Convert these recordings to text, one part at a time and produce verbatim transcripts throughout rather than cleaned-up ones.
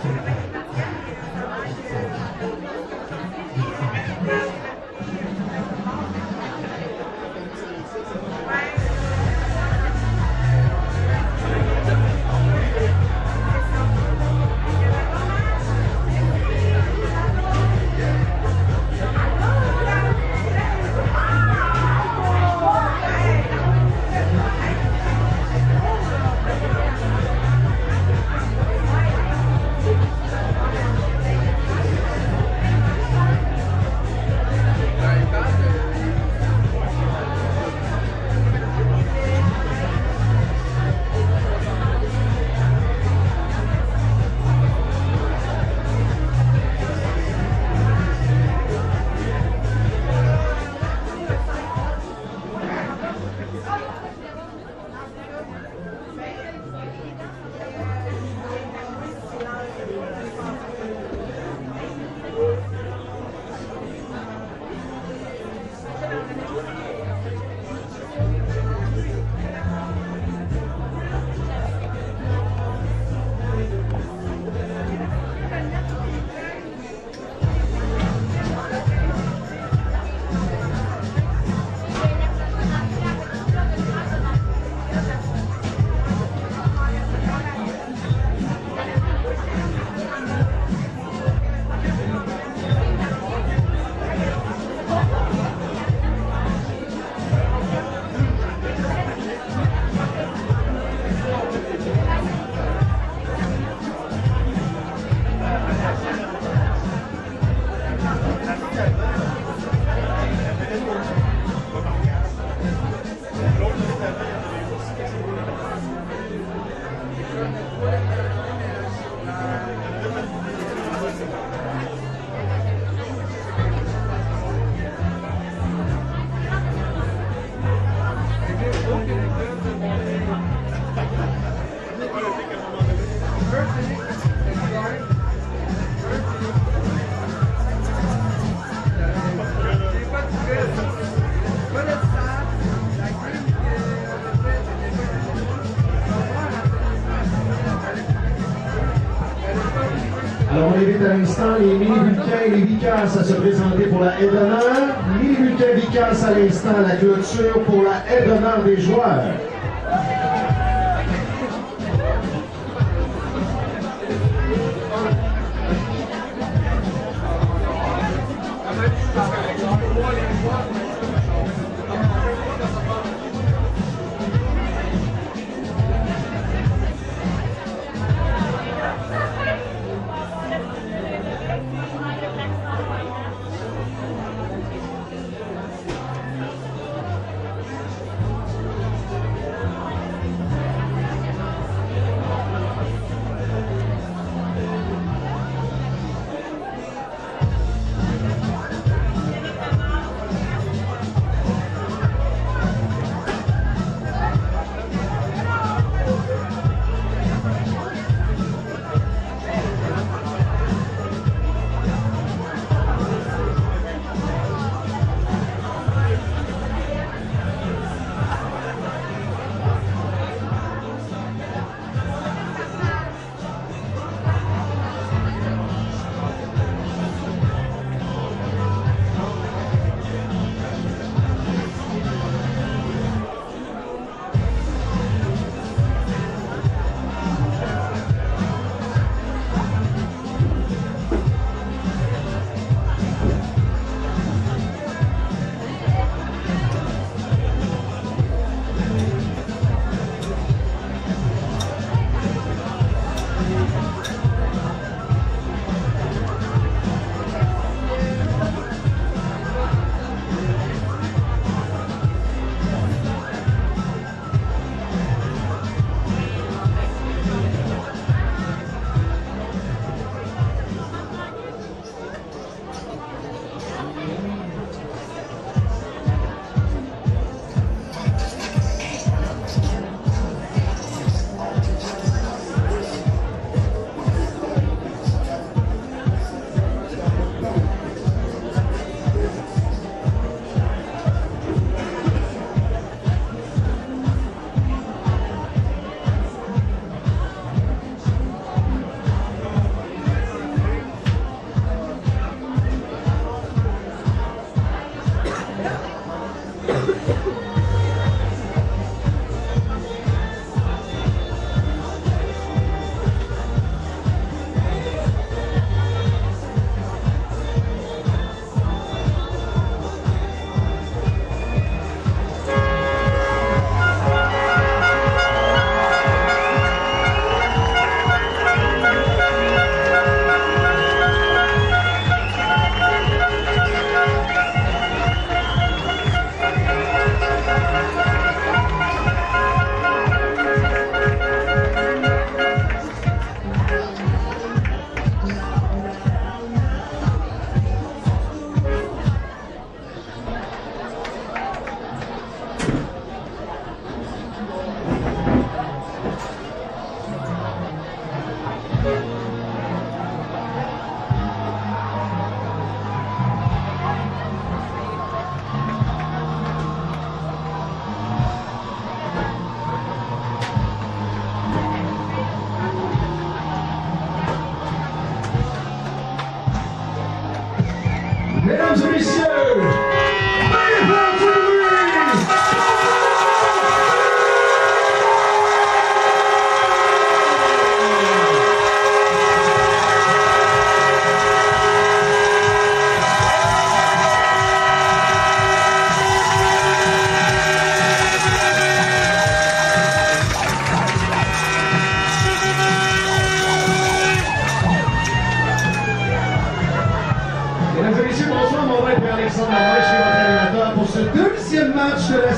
Alors on invite à l'instant les mini-bulletins et les vicasses à se présenter pour la haie d'honneur. Mini-bulletins vicasses à l'instant, la clôture pour la haie d'honneur des joueurs.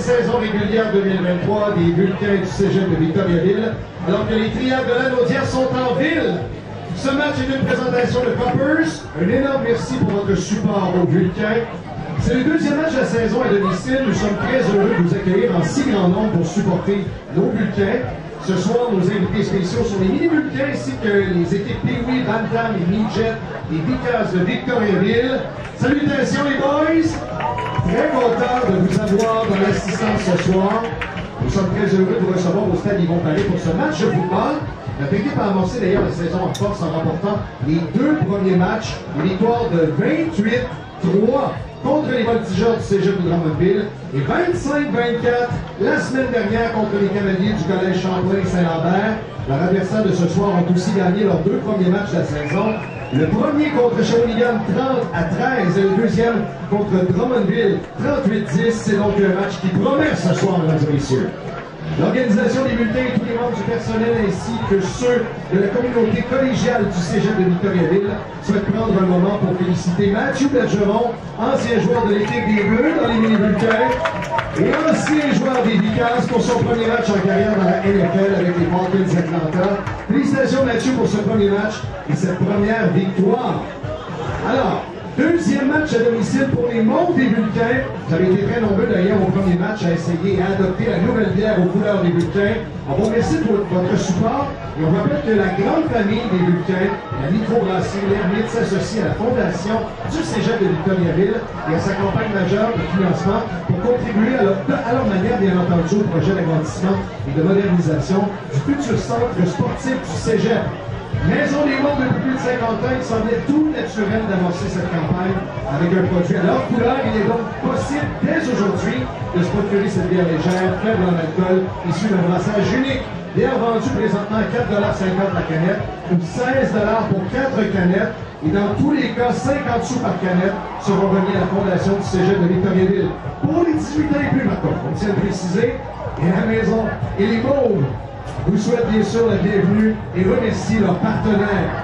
saison régulière deux mille vingt-trois des bulletins du Cégep de Victoriaville, alors que les triades de l'Anaudière sont en ville. Ce match est une présentation de Coppers. Un énorme merci pour votre support aux bulletins. C'est le deuxième match de la saison à domicile. Nous sommes très heureux de vous accueillir en si grand nombre pour supporter nos bulletins. Ce soir, nos invités spéciaux sont les mini-bulletins ainsi que les équipes Pee-Wee, Bantam et Midget, les Vickers de Victoriaville. Salutations les boys! Très content de vous avoir dans l'assistance ce soir. Nous sommes très heureux de vous recevoir au stade Yvon Palais pour ce match de football. Notre équipe a amorcé d'ailleurs la saison en force en remportant les deux premiers matchs. Une victoire de vingt-huit trois contre les Voltigeurs du Cégep de Drummondville et vingt-cinq vingt-quatre la semaine dernière contre les Cavaliers du Collège Champlain-Saint-Lambert. Leurs adversaires de ce soir ont aussi gagné leurs deux premiers matchs de la saison. Le premier contre Shawinigan trente à treize et le deuxième contre Drummondville trente-huit dix. C'est donc un match qui promet ce soir, mesdames et messieurs. L'organisation des bulletins et tous les membres du personnel ainsi que ceux de la communauté collégiale du Cégep de Victoriaville souhaitent prendre un moment pour féliciter Mathieu Bergeron, ancien joueur de l'équipe des Bleus dans les mini-bulletins et ancien joueur des Vickers pour son premier match en carrière dans la N F L avec les Falcons d'Atlanta. Félicitations Mathieu pour ce premier match et cette première victoire. Alors, deuxième match à domicile pour les membres des bulletins. Vous avez été très nombreux d'ailleurs au premier match à essayer et à adopter la nouvelle bière aux couleurs des bulletins. On vous remercie de votre support et on rappelle que la grande famille des bulletins, la microbrasserie L'Ermite, s'associe à la fondation du Cégep de Victoriaville et à sa campagne majeure de financement pour contribuer à leur, à leur manière, bien entendu, au projet d'agrandissement et de modernisation du futur centre sportif du Cégep. Maison des membres depuis plus de cinquante ans, il semblait tout naturel d'amorcer cette campagne avec un produit à leur couleur. Il est donc possible dès aujourd'hui de se procurer cette bière légère, faible en alcool, issue d'un brassage unique. Bière vendue présentement à quatre dollars cinquante la canette ou seize dollars pour quatre canettes. Et dans tous les cas, cinquante sous par canette seront remis à la fondation du Cégep de Victoriaville. Pour les dix-huit ans et plus, maintenant, on tient à le préciser, et la maison et les mômes vous souhaitent bien sûr la bienvenue et remercie leurs partenaires.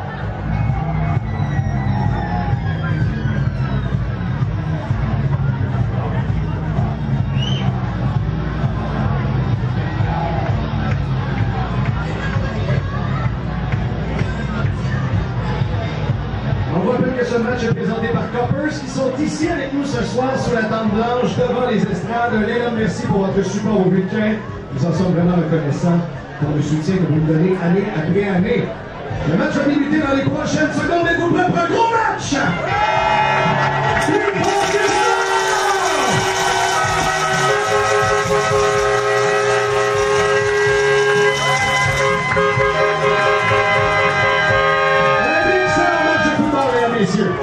On vous rappelle que ce match est présenté par Coppers qui sont ici avec nous ce soir sur la tente blanche devant les estrades. Un énorme merci pour votre support au bulletin. Nous en sommes vraiment reconnaissants pour le soutien que vous nous donnez année après année. Le match va débuter dans les prochaines secondes. Êtes-vous prêts pour un gros match? Un excellent match de football, mesdames et messieurs.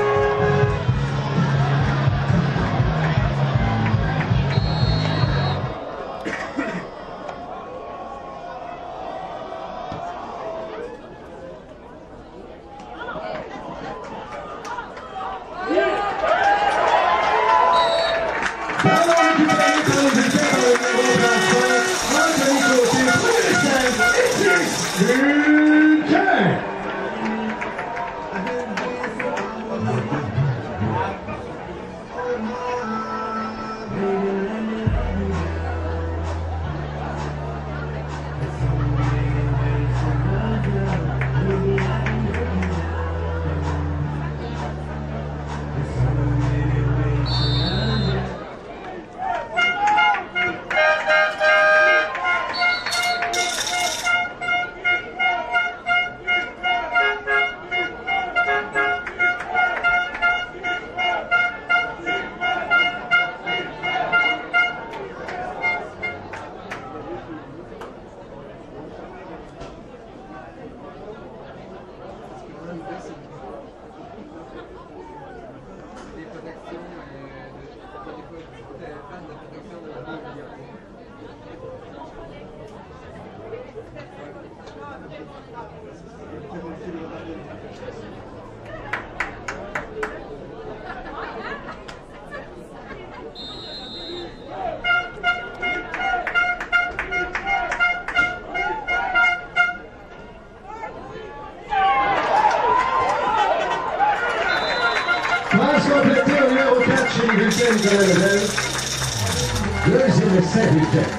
Deuxième essai essai bulletin.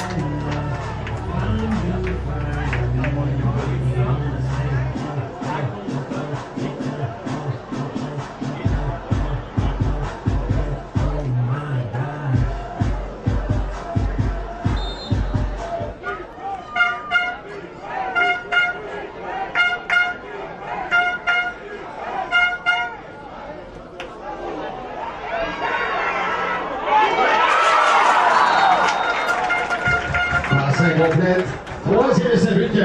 Complète. Troisième essai bulletin.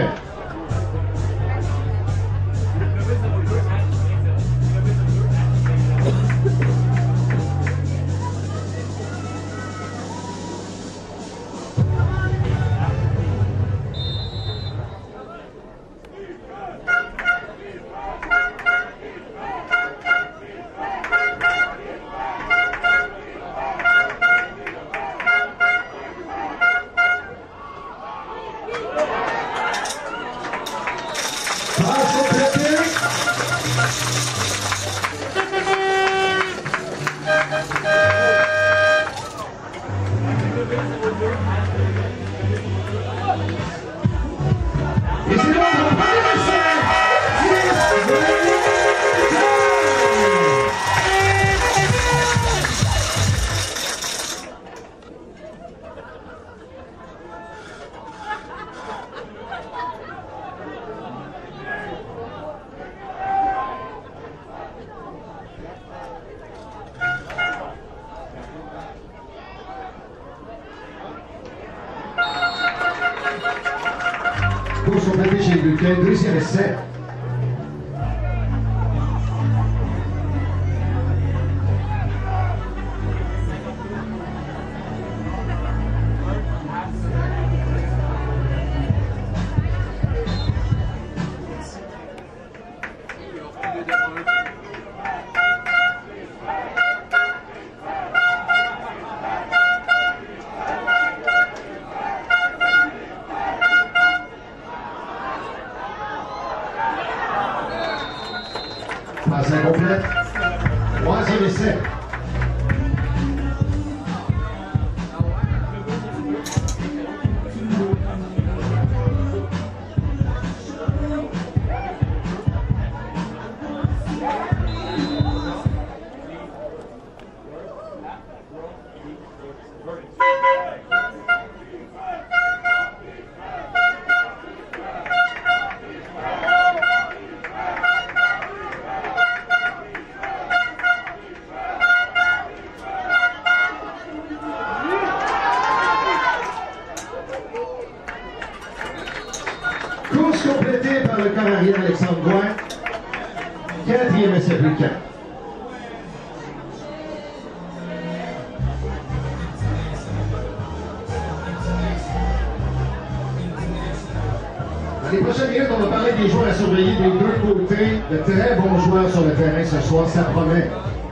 Passe complétée. Et c'est notre premier essai. Course complétée chez les bulletins, deuxième essai. Passe incomplète. Troisième essai. Course complétée par le Canadien Alexandre Gouin. Quatrième essai bulletin. Dans les prochaines minutes, on va parler des joueurs à surveiller des deux côtés. De très bons joueurs sur le terrain ce soir, ça promet.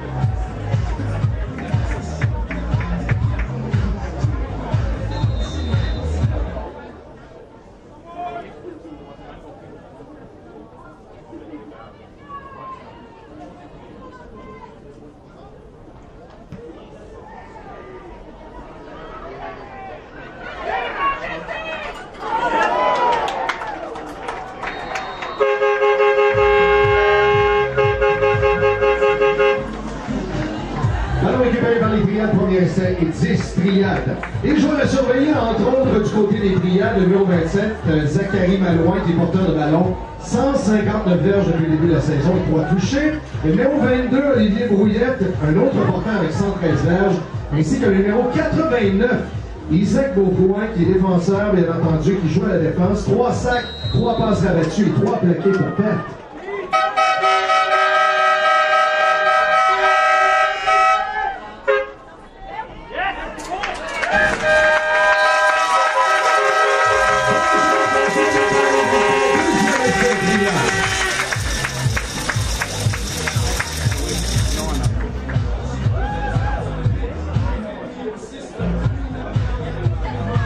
Ballon récupéré par les Triades, premier essai et dix Triades. Les joueurs à surveiller, entre autres, du côté des Triades, le numéro vingt-sept, Zachary Malouin, qui est porteur de ballon, cent cinquante-neuf verges depuis le début de la saison, trois touchés. Le numéro vingt-deux, Olivier Brouillette, un autre porteur avec cent treize verges, ainsi que le numéro quatre-vingt-neuf, Isaac Beaucoin, qui est défenseur, bien entendu, qui joue à la défense. Trois sacs, trois passes rabattues et trois plaqués pour perte.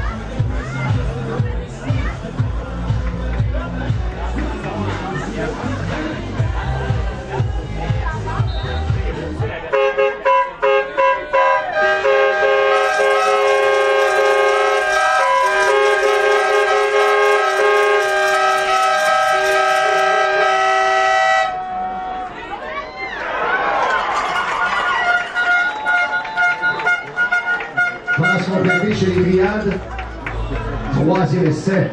Yeah. démarrer chez les Triades. Troisième essai.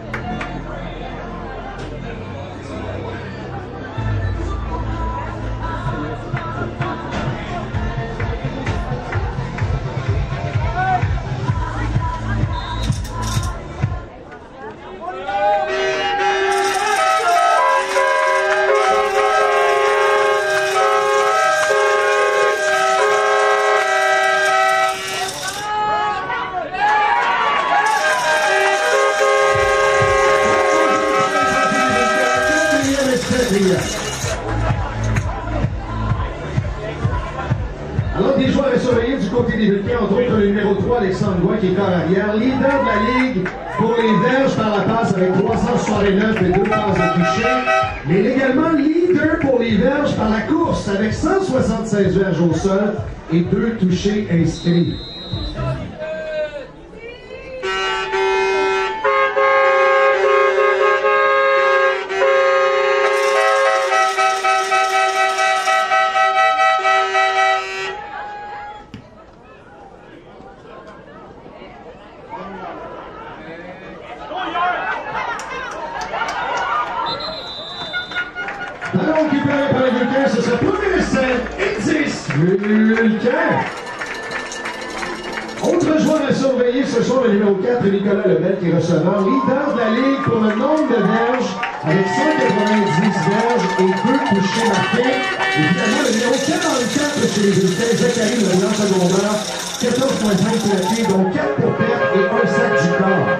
Alors, des joueurs à surveiller du côté des Vulcains, entre autres le numéro trois, Alexandre Goy, qui est corps arrière, leader de la Ligue pour les verges par la passe avec trois cent soixante-neuf et deux passes de toucher, mais également leader pour les verges par la course avec cent soixante-seize verges au sol et deux touchés inscrits. Ballon récupéré par les Vulcains, c'est ce premier essai, et dix, Vulcains. Autre joueur à surveiller, ce sont le numéro quatre, Nicolas Lebel, qui est receveur, leader de la Ligue pour le nombre de verges, avec cent quatre-vingt-dix verges et deux touchés marqués. Et finalement, le numéro quarante-quatre chez les Vulcains, Zachary Leblanc, secondaire, quatorze virgule cinq plaqués, dont quatre pour perte et un sac du corps.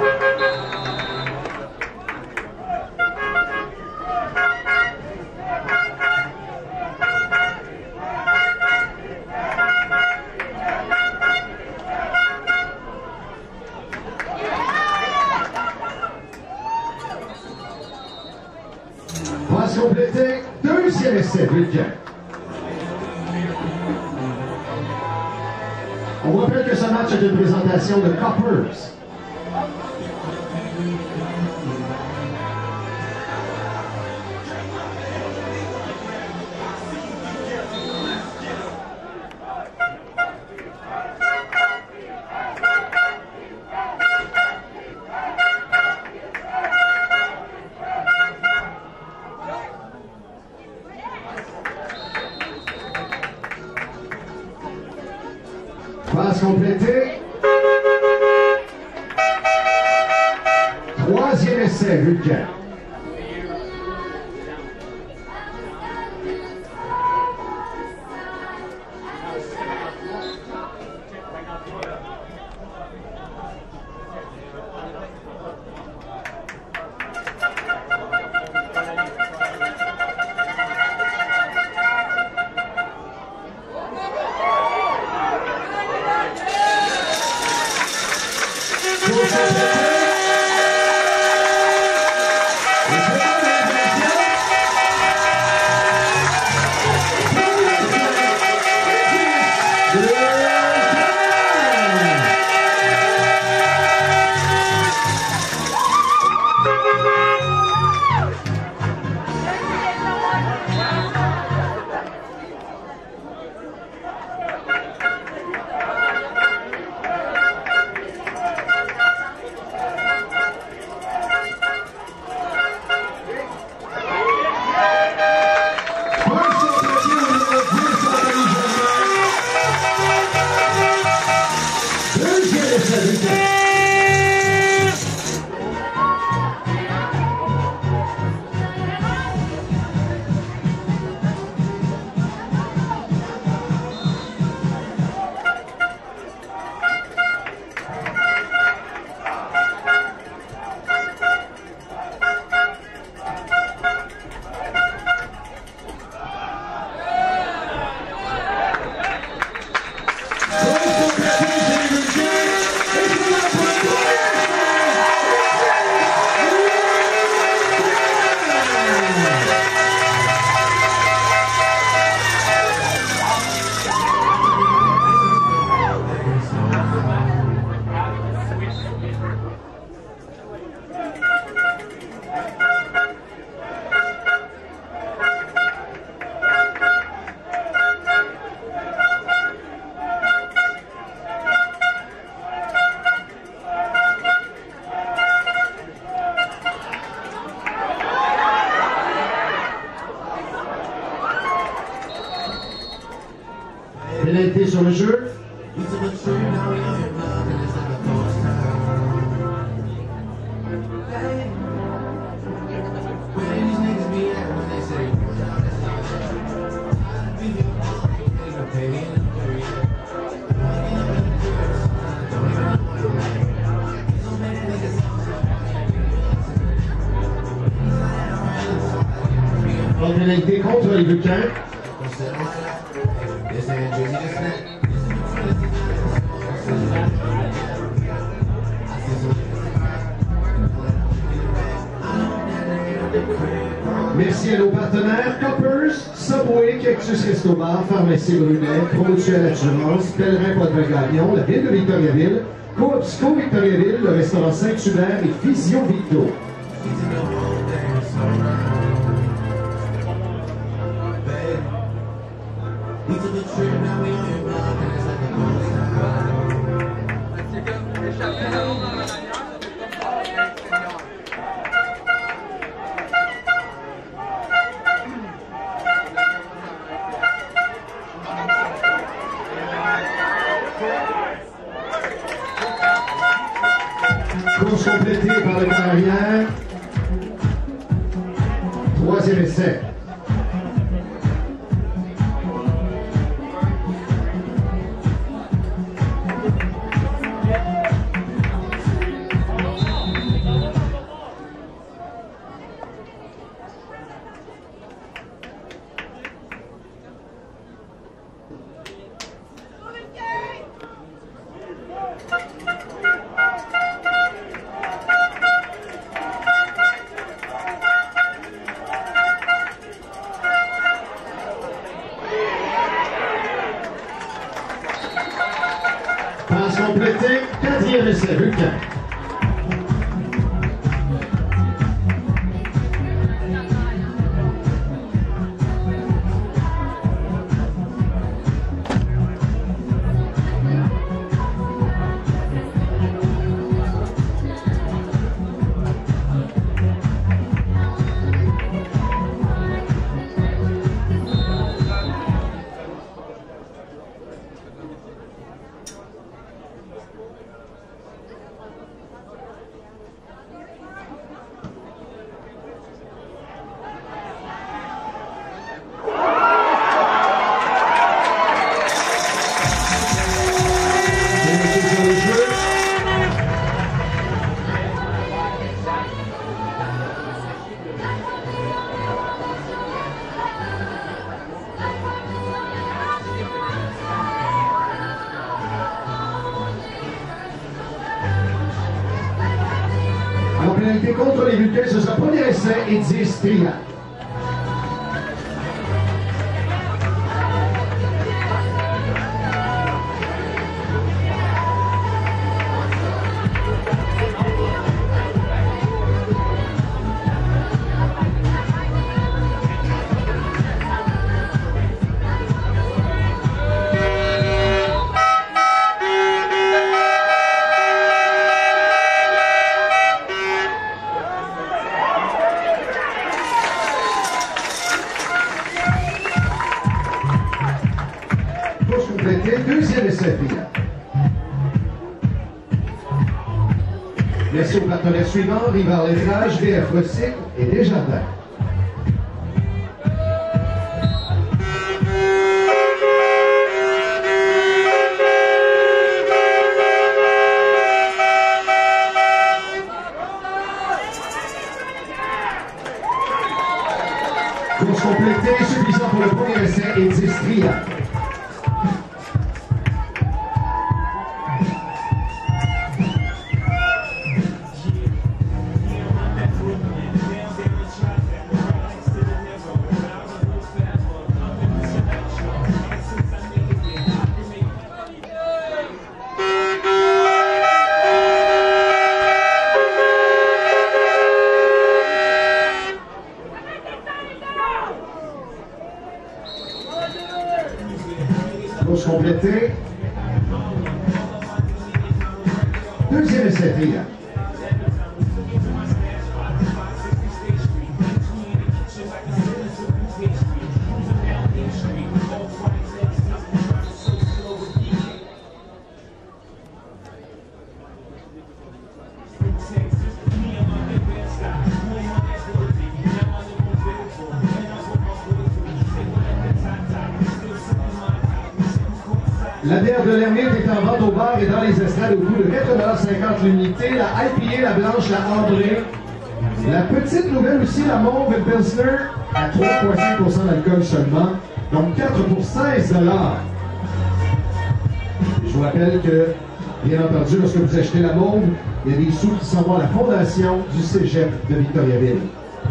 Passe complétée, deuxième essai, Vulcain. On vous rappelle que ce match est une présentation de Coppers. Passe complétée. Troisième essai, Vulcain. Pénalité sur le jeu. En pénalité contre les Vulcains. Merci à nos partenaires Coppers, Subway, Cactus Resto Bar, Pharmacie Brunet, Promutuelle Assurance, Pèlerin Poitevin Gagnon, la Ville de Victoriaville, Coopsco Victoriaville, le restaurant Saint-Hubert et Physio Victo. Course complétée par le carrière. Troisième essai. Passe complétée, quatrième essai, Vulcain. En pénalité contre les Vulcains, ce sera premier essai et dix triades. Deuxième essai, triade. Merci aux partenaires suivants, Rivard Lettrage, V F Recycle et Desjardins. Course complétée, suffisant pour le premier essai et dix triades. Course complétée. Deuxième essai, triade. La bière de l'ermite est en vente au bar et dans les estrades au coût de quatre dollars cinquante l'unité. La I P A, la blanche, la ambrée. La petite nouvelle aussi, la mauve et Pilsner à trois virgule cinq pour cent d'alcool seulement. Donc quatre pour seize dollars. Je vous rappelle que, bien entendu, lorsque vous achetez la mauve, il y a des sous qui s'en vont à la fondation du Cégep de Victoriaville.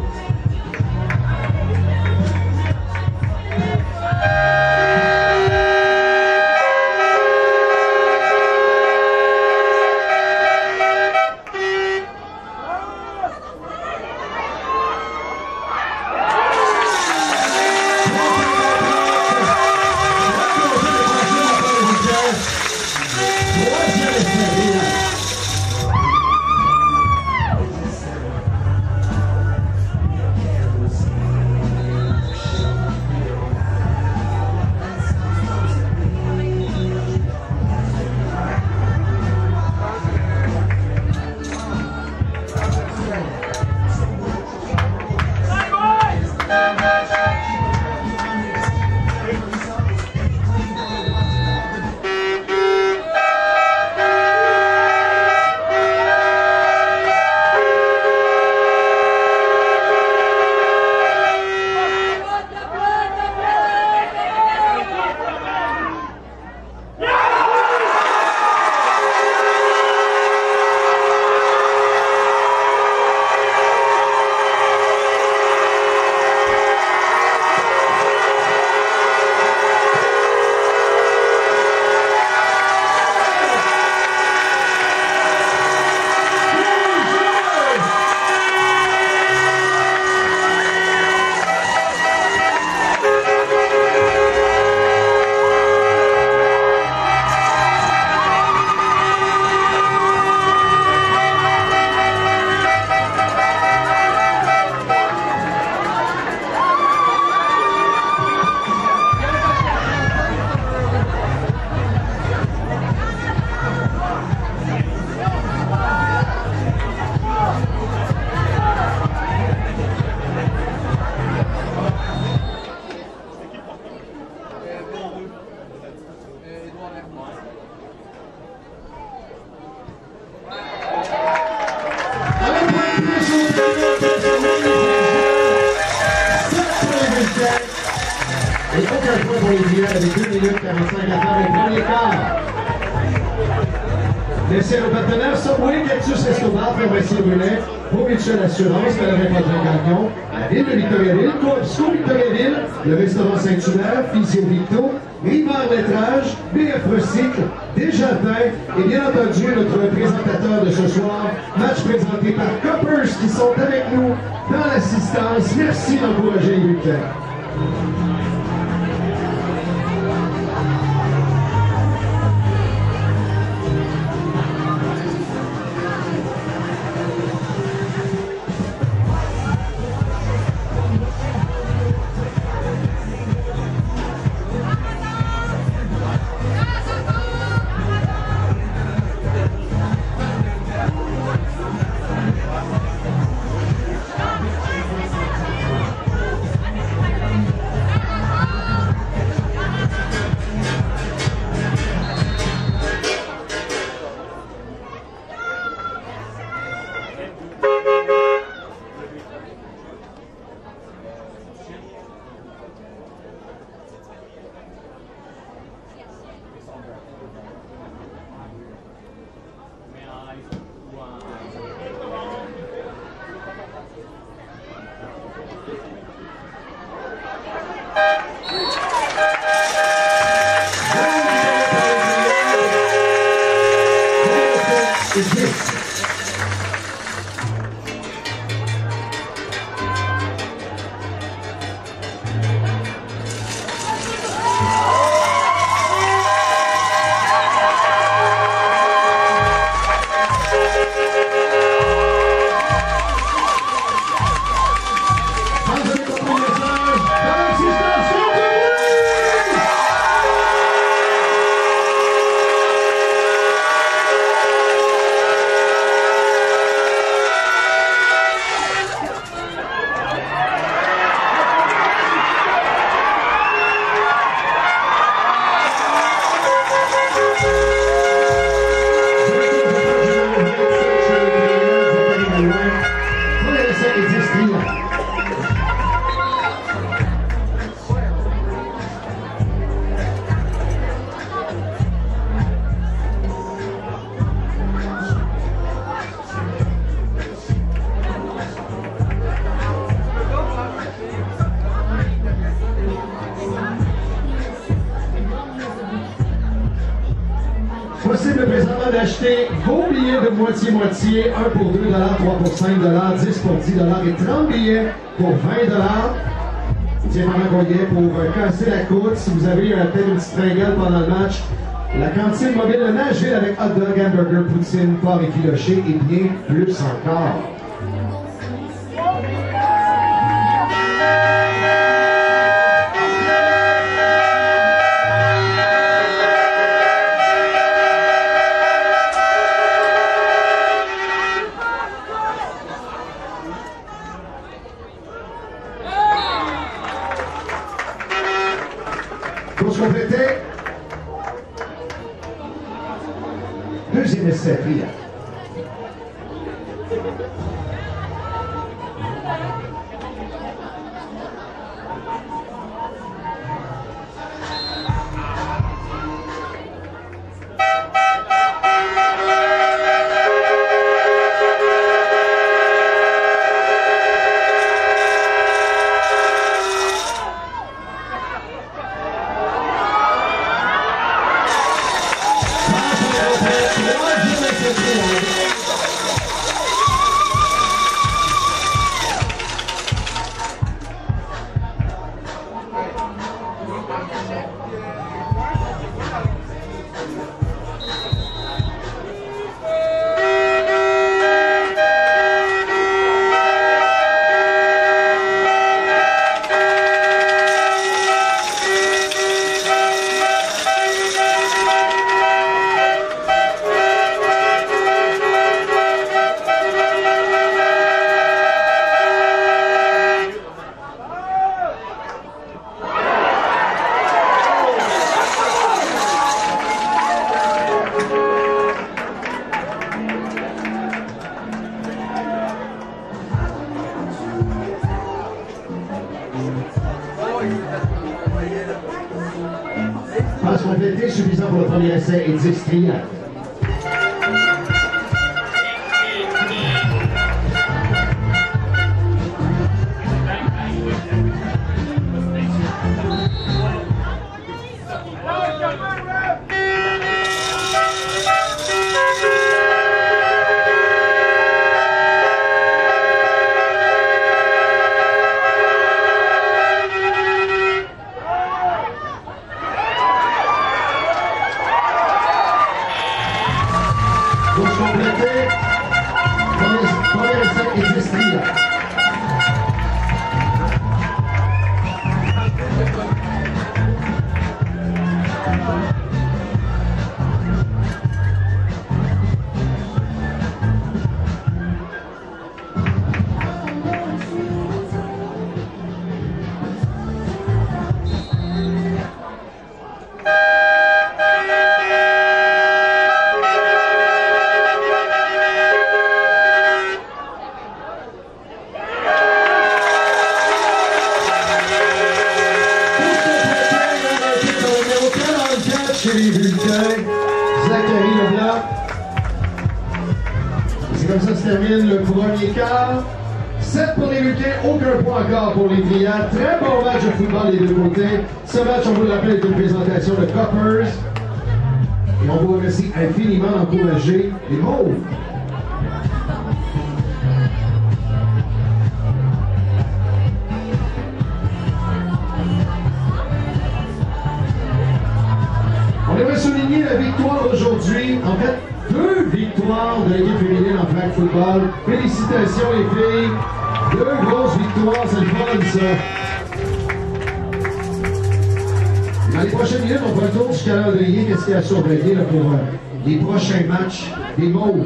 Et aucun point pour les billets avec deux minutes quarante-cinq à faire au premier quart. Merci à nos partenaires Subway, Cactus Escobar, Pharmacie Brunet, Pro Mutuelle Assurance, Valérie Padrin-Gagnon, à la ville de Victoriaville, Coopsco Victoriaville, le restaurant Saint-Hubert, Physio Victo, Rivard Lettrage, B F Recycle, Desjardins et bien entendu notre présentateur de ce soir, match présenté par Coppers qui sont avec nous dans l'assistance. Merci d'encourager les week-ends. possible présentement d'acheter vos billets de moitié-moitié, un pour deux dollars, trois pour cinq dollars, dix pour dix dollars et trente billets pour vingt dollars. Tiens, pendant qu'on y est, pour euh, casser la côte, si vous avez euh, peut-être une petite fringale pendant le match, la cantine mobile de Nashville avec hot dog, hamburger, poutine, porc et filoché et bien plus encore. Course complétée. Deuxième essai, Ria. Passe complétée, suffisant pour le premier essai et dix triades. Course complétée, premier essai et dix triades. Chez les bulletins, Zachary Leblanc. C'est comme ça que se termine le premier quart. sept pour les bulletins, aucun point encore pour les triades. Très bon match de football des deux côtés. Ce match, on vous le rappelle, est une présentation de Coppers. Et on vous remercie infiniment d'encourager les Mauves. On aimerait souligner la victoire aujourd'hui, en fait deux victoires de l'équipe féminine en flag football. Félicitations les filles, deux grosses victoires, c'est le fun ça. Dans les prochaines minutes, on va le tour du calendrier, qu'est-ce qu'il y a à surveiller là, pour euh, les prochains matchs des Mauves.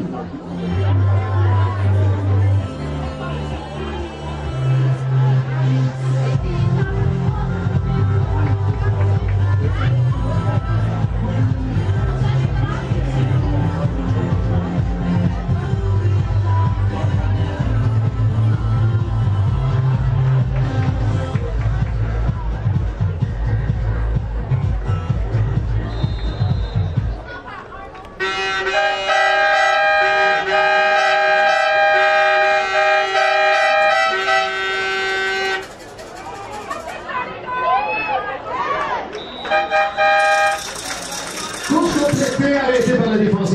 Course complétée arrêtée par la défense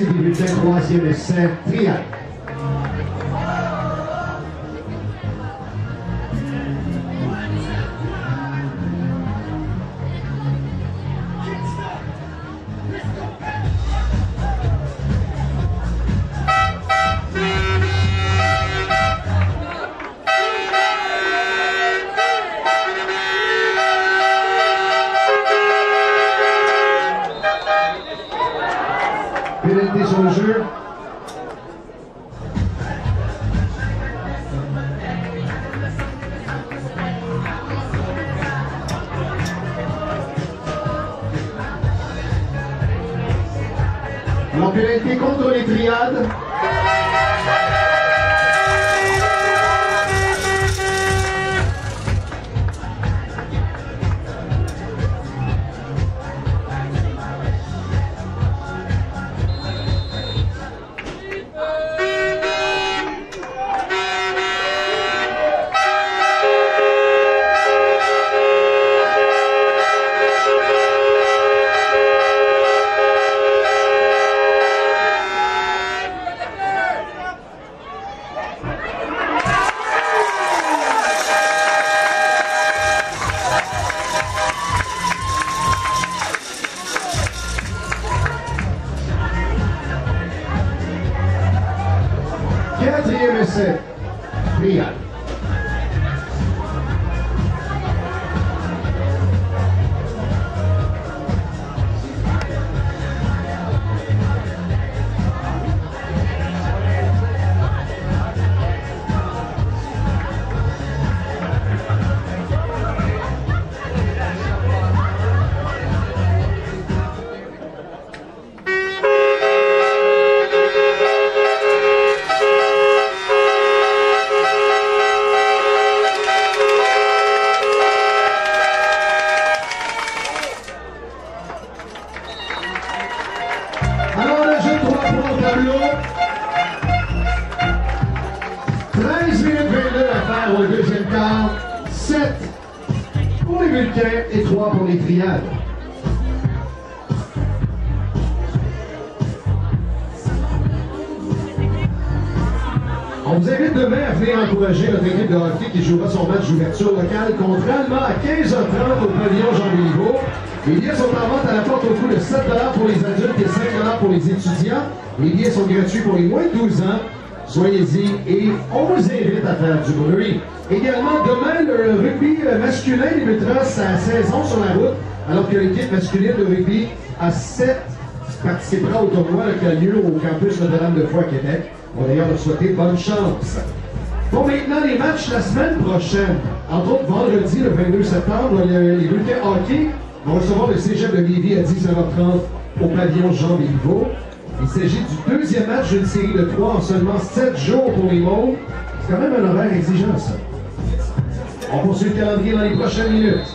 deuxième, troisième essai, triade. Pénalité sur le jeu. Alors, pénalité contre les triades. Quatrième essai, triade. Alors le jeu trois pour le tableau. treize minutes vingt-deux à faire au deuxième quart. sept pour les bulletins et trois pour les triades. On vous invite demain à venir encourager notre équipe de hockey qui jouera son match d'ouverture locale contre Allemand à quinze heures trente au pavillon Jean-Béliveau. Les billets sont en vente à la porte au coût de sept dollars pour les adultes et cinq dollars pour les étudiants. Les billets sont gratuits pour les moins de douze ans. Soyez-y et on vous invite à faire du bruit. Également, demain, le rugby masculin débutera sa saison sur la route, alors que l'équipe masculine de rugby à sept participera au tournoi qui a lieu au campus Notre-Dame-de-Foix à Québec. On va d'ailleurs leur souhaiter bonne chance. Bon, maintenant, les matchs la semaine prochaine. Entre autres, vendredi, le vingt-deux septembre, les, les bulletins hockey vont recevoir le Cégep de Lévis à dix-neuf heures trente au pavillon Jean-Béliveau. Il s'agit du deuxième match d'une série de trois en seulement sept jours pour les Mauves. C'est quand même un horaire exigeant, ça. On poursuit le calendrier dans les prochaines minutes.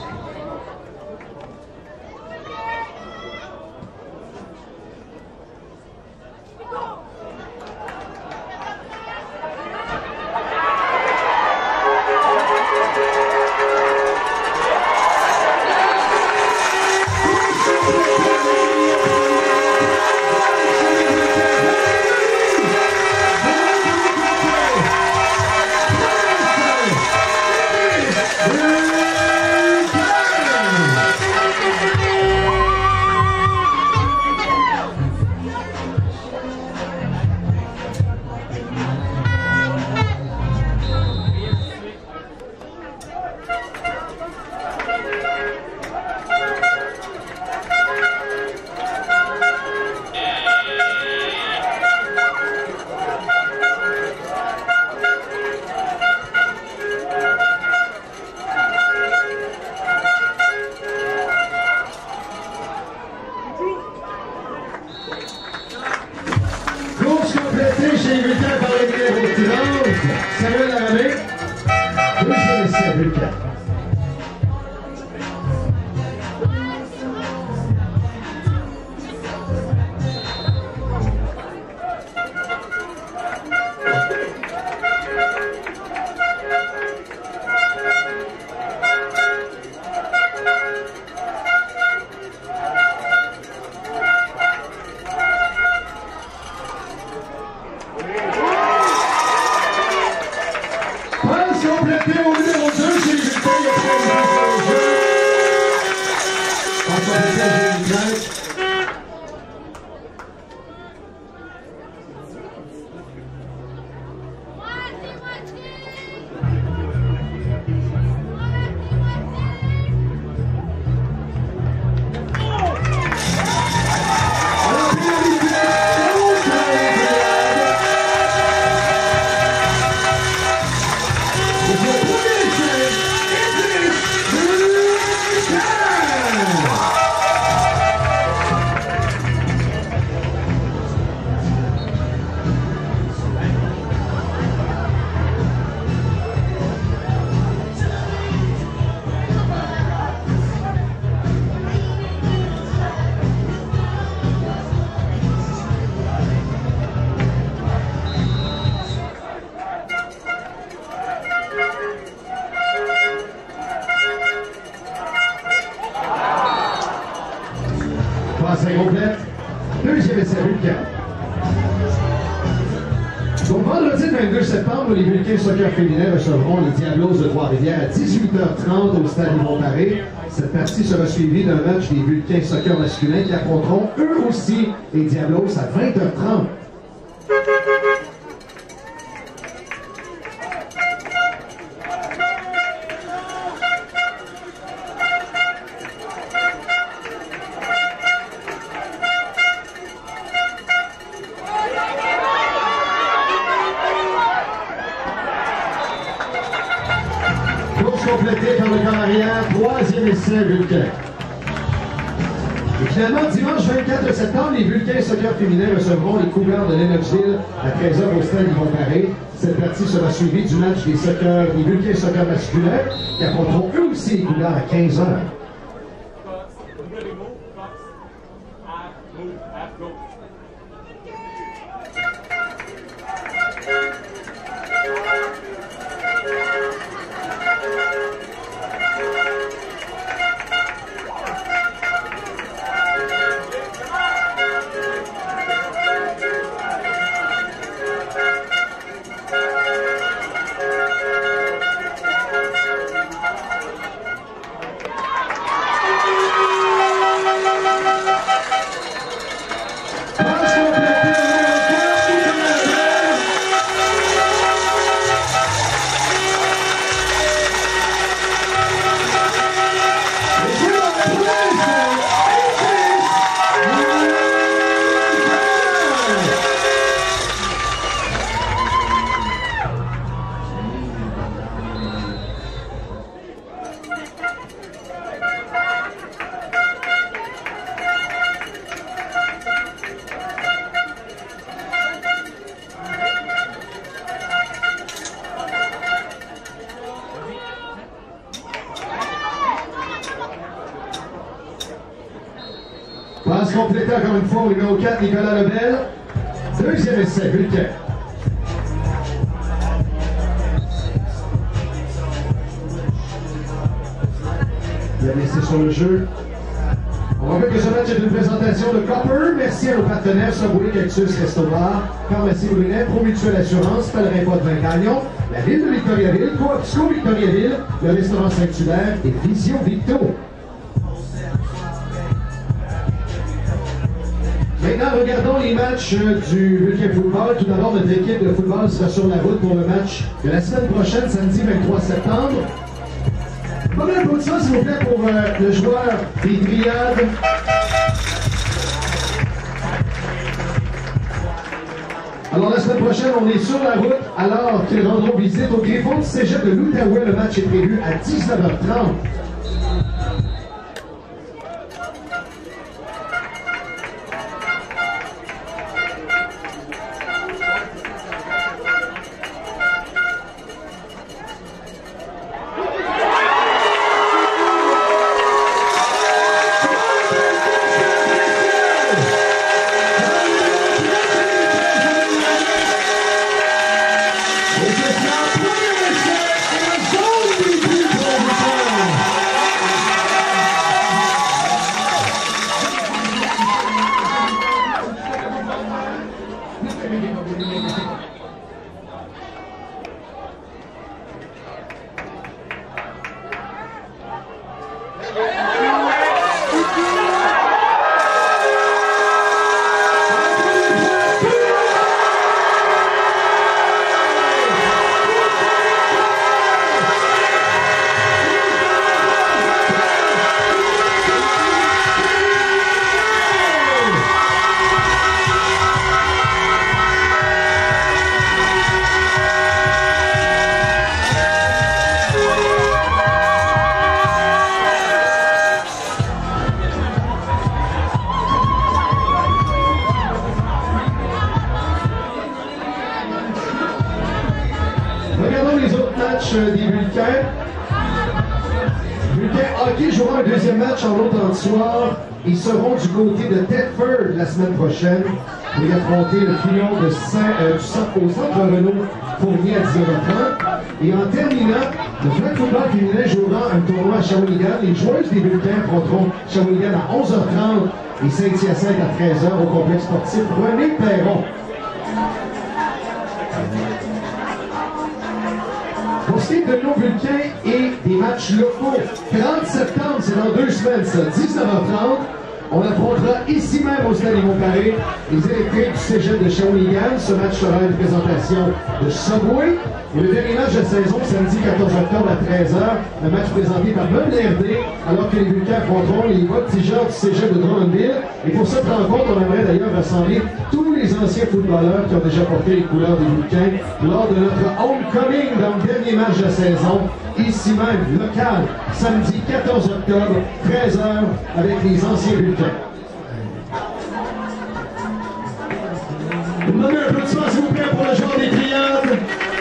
Complète. Deuxième essai Vulcain. Donc, vendredi vingt-deux septembre, les Vulcains soccer féminins recevront les Diablos de Trois-Rivières à dix-huit heures trente au stade Yvon-Paré. Cette partie sera suivie d'un match des Vulcains soccer masculins qui affronteront eux aussi les Diablos à vingt heures trente. Complété par le camp arrière, troisième essai Vulcain. Et finalement, dimanche vingt-quatre septembre, les Vulcains soccer féminins recevront les Cougars de Lennoxville à treize heures au stade Yvon-Paré. Cette partie sera suivie du match des, soccer, des Vulcains soccer masculins qui affronteront eux aussi les Cougars à quinze heures. Passe complétée encore une fois au numéro quatre, Nicolas Lebel. Deuxième essai, Vulcain. Il a laissé sur le jeu. On rappelle que ce match est une présentation de Copper. Merci à nos partenaires Subway, Cactus, Resto-Bar, Pharmacie Brunet, Promutuelle Assurance, Pèlerin Pas de Vin-Gagnon, la Ville de Victoriaville, Coopsco Victoriaville, le restaurant Saint-Hubert et Vision Victo. Maintenant, regardons les matchs du Vulcain Football. Tout d'abord, notre équipe de football sera sur la route pour le match de la semaine prochaine, samedi vingt-trois septembre. Combien d'applaudissements, s'il vous plaît, pour euh, le joueur des Triades. Alors, la semaine prochaine, on est sur la route, alors qu'ils rendront visite au Griffon du Cégep de l'Outaouais. Le match est prévu à dix-neuf heures trente. It's not playing, it's a zone. manqué jouera un deuxième match en l'autre soir. Ils seront du côté de Thetford la semaine prochaine pour y affronter le Fillon de Saint, euh, du centre, au centre Renault Fournier à dix-neuf heures trente. Et en terminant, le flag football féminin jouera un tournoi à Shawinigan. Les joueuses des bulletins affronteront Shawinigan à onze heures trente et Saint-Hyacinthe à treize heures au complexe sportif René Perron. Pour ce qui est de nos bulletins et des matchs locaux, trente septembre, c'est dans deux semaines, ça, dix-neuf heures trente. On affrontera ici même au Stade Yvon-Paré les électriques du Cégep de Shawinigan. Ce match sera une présentation de Subway. Et le dernier match de saison, samedi quatorze octobre à treize heures, un match présenté par Meuble R D, alors que les bulletins affronteront les voltigeurs du Cégep de Drummondville. Et pour cette rencontre, on aimerait d'ailleurs rassembler tous les anciens footballeurs qui ont déjà porté les couleurs des bulletins lors de notre homecoming dans le dernier match de la saison, ici même, local, samedi quatorze octobre, treize heures, avec les anciens bulletins. Vous demandez un applaudissement, s'il vous plaît, pour le joueur des Triades.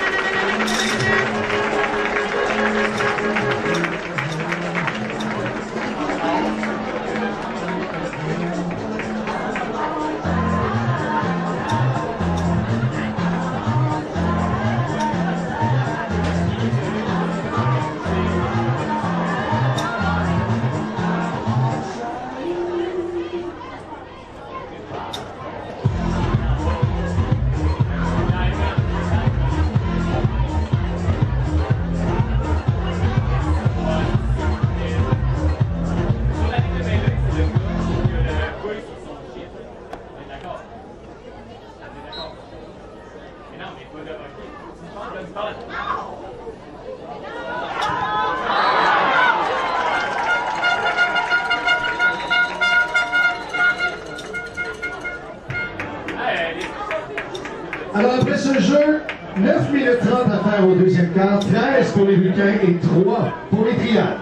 Alors après ce jeu, neuf minutes trente à faire au deuxième quart, treize pour les bulletins et trois pour les Triades.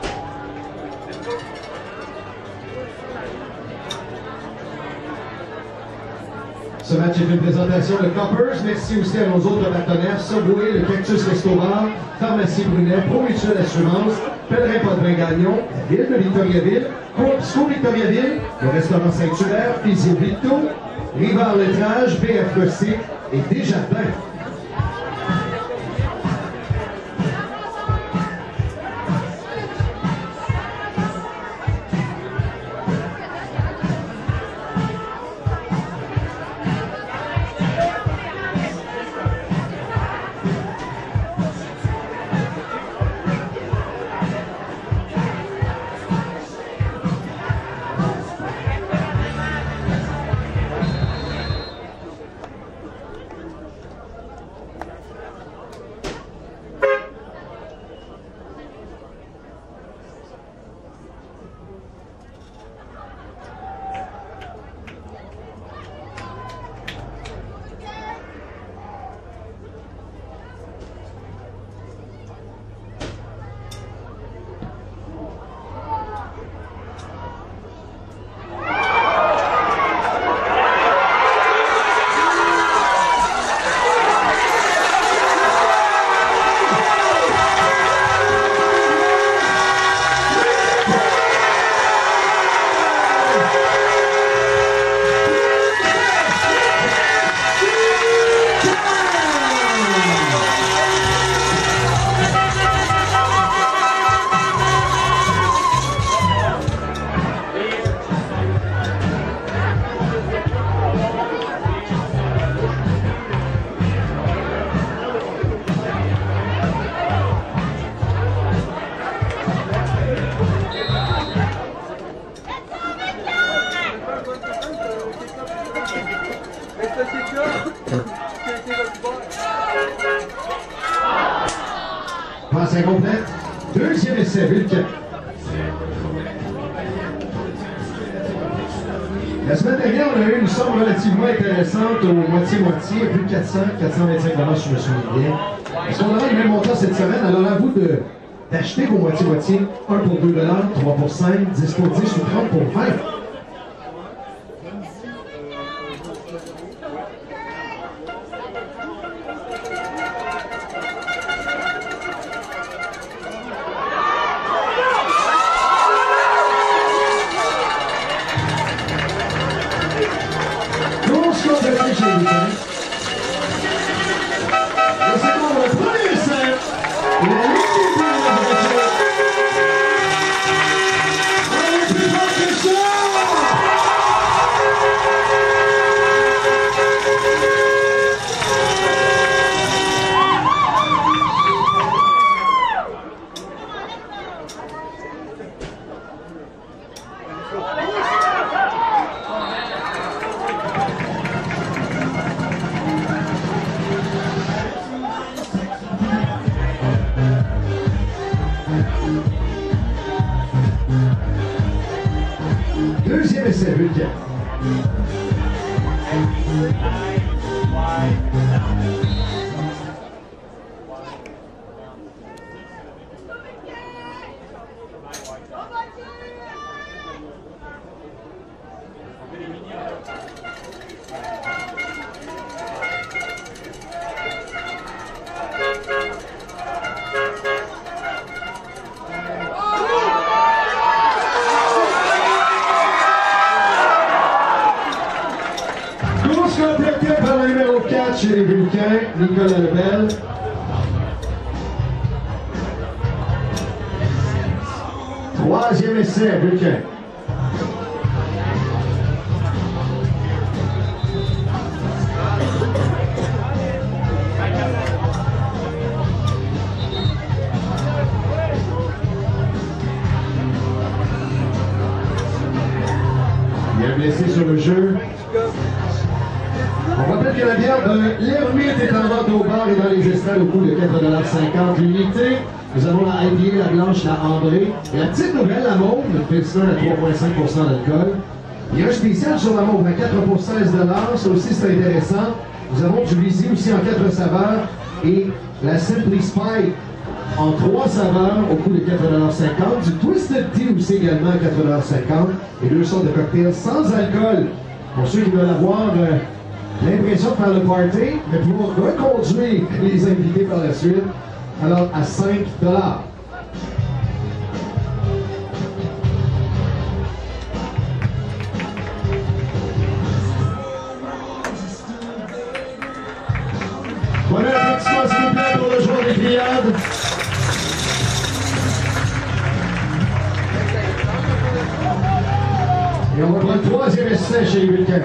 Ce match est une présentation de Coppers. Merci aussi à nos autres partenaires, Subway, le Cactus Restaurant, Pharmacie Brunet, Promutuelle Assurance, Pèlerin Podrin Gagnon, la Ville de Victoriaville, Coop Victoriaville, le restaurant Saint-Hubert, Physio Vito, Rivard Lettrage, B F G C et Desjardins. Passe incomplète. Deuxième essai, Vulcain. La semaine dernière, on a eu une somme relativement intéressante au moitié-moitié, plus de quatre cents, quatre cent vingt-cinq dollars si je me souviens bien. Est-ce qu'on aura le même montant cette semaine? Alors à vous de d'acheter vos moitié-moitié, un pour deux dollars, trois pour cinq, dix pour dix ou trente pour vingt. Deuxième essai, Vulcain. Course complétée par le numéro quatre chez les Vulcains, Nicolas Lebel. Troisième essai, Vulcain. Il y a un blessé sur le jeu. On rappelle que la bière de l'Ermite est en vente au bar et dans les estrades au coût de quatre dollars cinquante l'unité. Nous avons la I P A, la blanche, la André. Et la petite nouvelle, la mauve, le Pilsner à trois virgule cinq pour cent d'alcool. Il y a un spécial sur la mauve à quatre pour seize dollars. Ça aussi, c'est intéressant. Nous avons du Visi aussi en quatre saveurs. Et la Simply Spike en trois saveurs au coût de quatre dollars cinquante. Du Twisted Tea aussi également à quatre dollars cinquante. Et deux sortes de cocktails sans alcool. Pour ceux qui veulent avoir euh, l'impression de faire le party, mais pour reconduire les invités par la suite, alors à cinq dollars. Voilà l'applaudissement s'il vous plaît pour le joueur des Triades. Et on va prendre le troisième essai chez les Vulcains.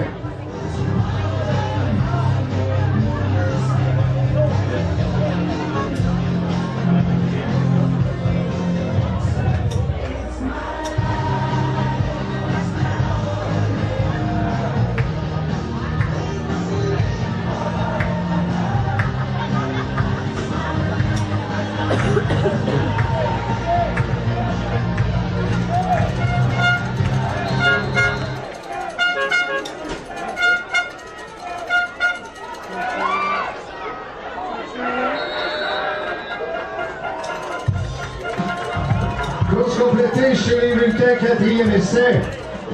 Course complétée chez les Vulcains, quatrième essai.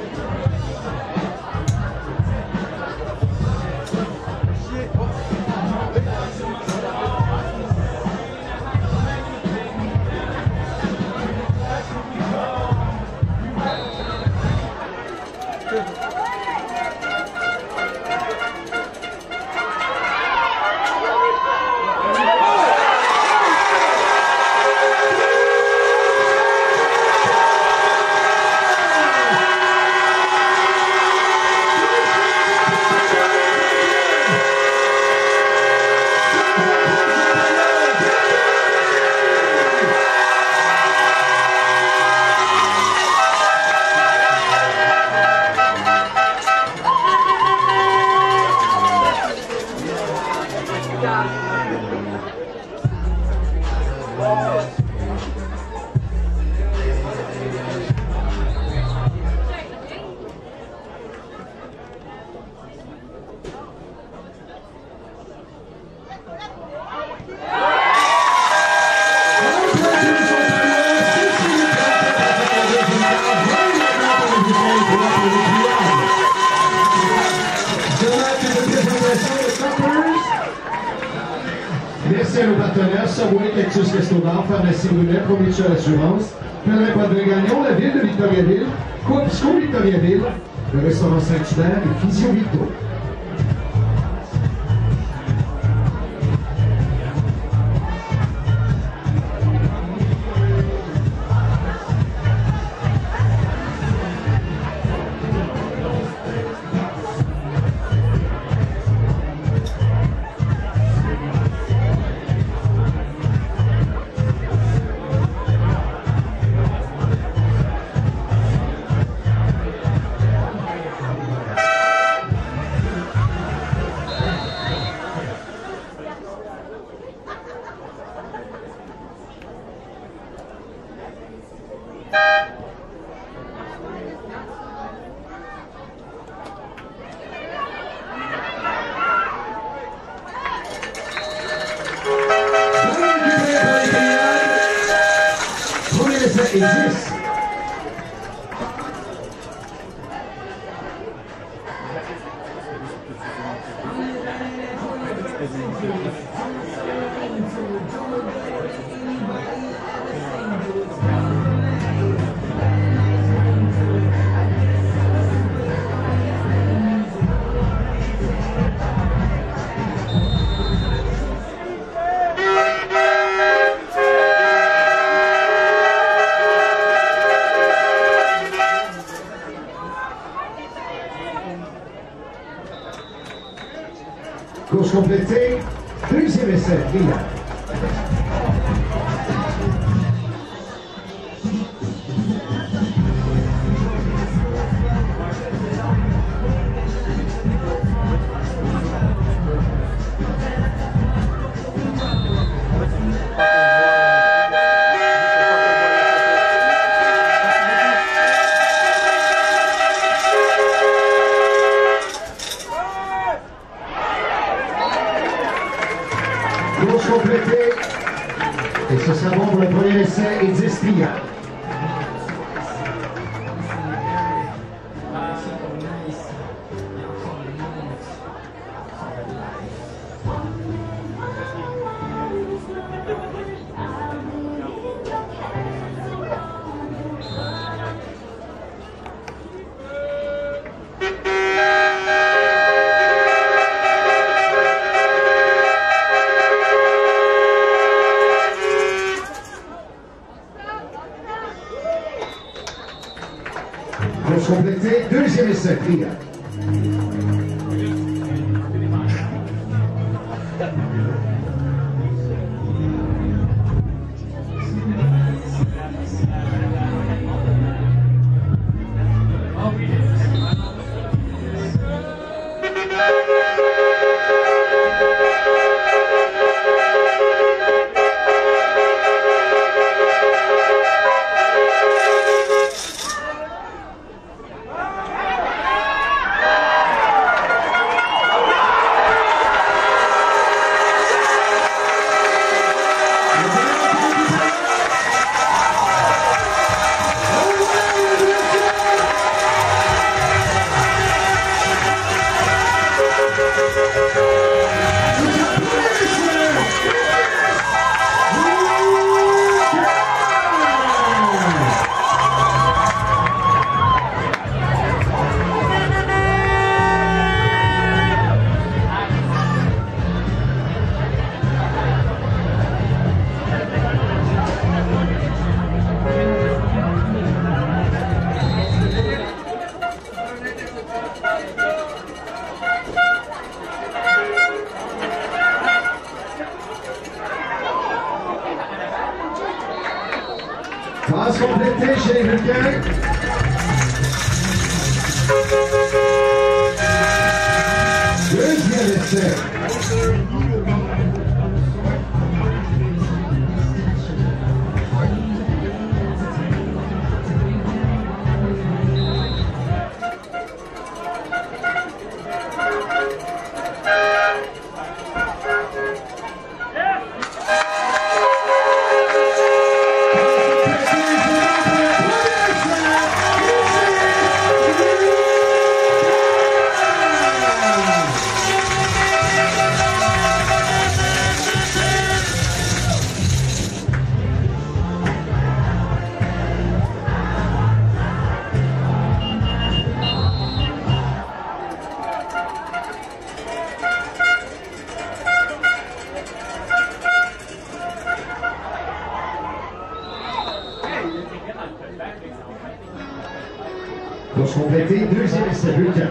Merci à nos partenaires, Subway, Cactus Restaurant, Pharmacie Brunet, Promutuelle Assurance, Pèlerin Poivre Gagnon, la ville de Victoriaville, Coopsco Victoriaville, le restaurant Saint-Hubert et Physio Victo. et dix. Course complétée, deuxième essai, Villa. Course complétée. Et ce sera bon pour le premier essai et dix clients. Course complétée, deuxième essai, Priya. Passe complétée chez les Vulcains. Deuxième essai. Course complétée, deuxième essai, Vulcain.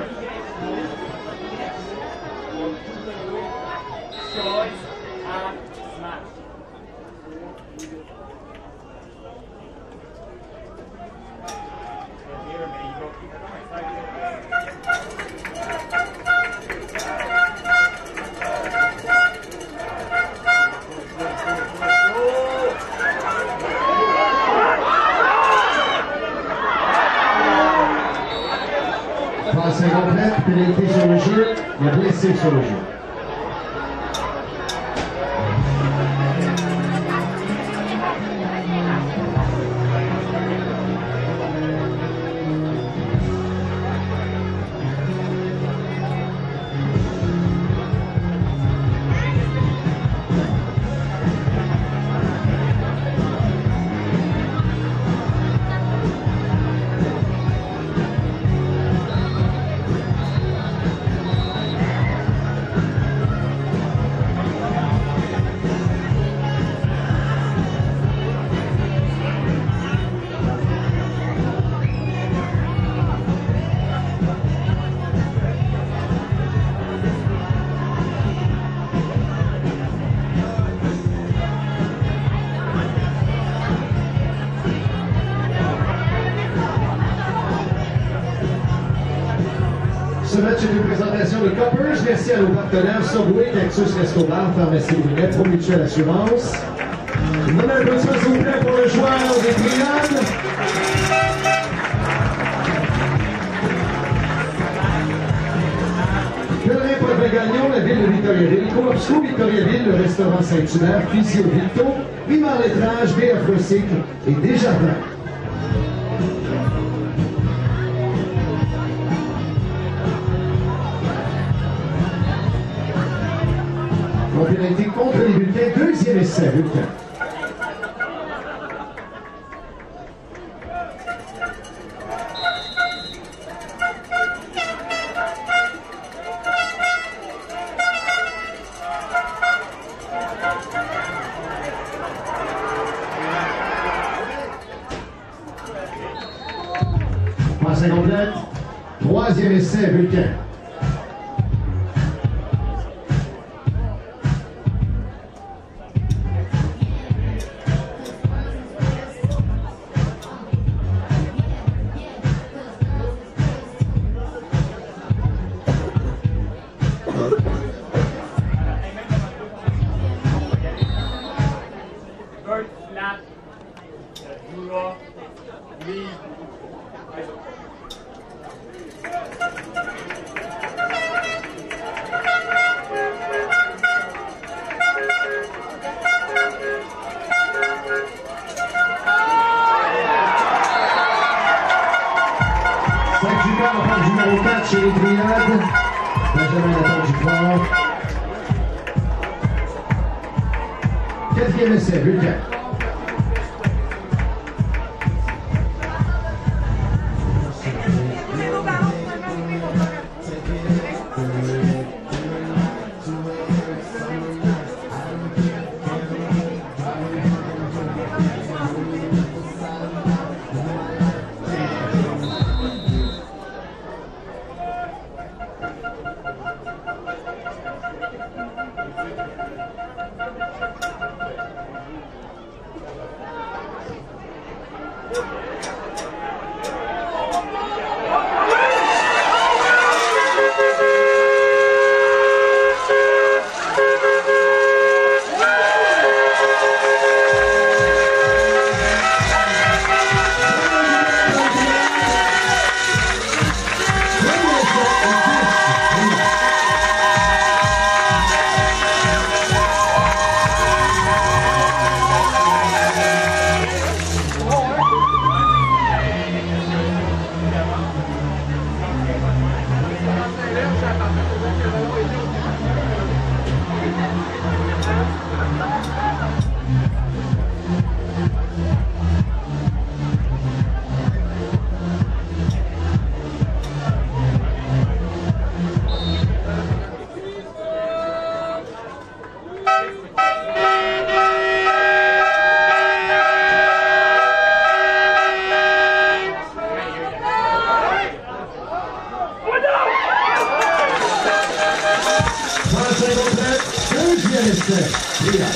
Passe incomplète, pénalité sur le jeu, il y a blessé sur le jeu. Ce match est une présentation de Coppers. Merci à nos partenaires Subway, Cactus Resto Bar, Pharmacie Brunet, Promutuelle Assurance. Je vous donne un applaudissement s'il vous plaît pour le joueur des Triades. Pèlerin Paul Gagnon, la ville de Victoriaville, Coopsco Victoriaville, le restaurant Saint-Hubert, Physio Victo, Primar Lettrage, B F Recycle et Desjardins. En pénalité contre les bulletins, deuxième essai, bulletin. Passe complète, troisième essai, bulletin. Numéro quatre chez les Triades, Benjamin Nathan Dufort. Quatrième essai, bulletin. Deuxième essai, Triade.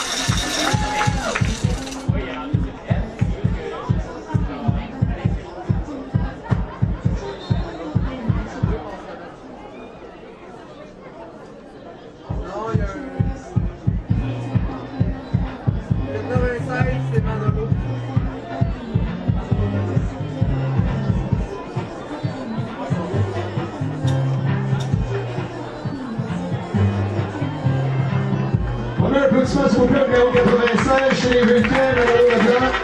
On a un applaudissement s'il vous plaît, numéro quatre-vingt-seize chez les bulletins, Madame Leblanc.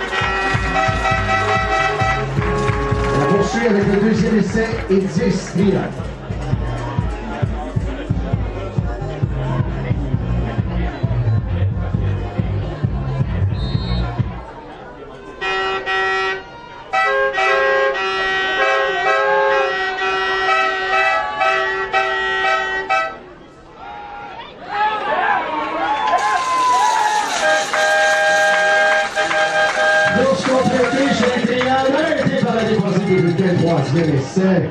On poursuit avec le deuxième essai et dix Triade. Course complétée chez les Triades, arrêtée par la défensive des bulletins, troisième essai.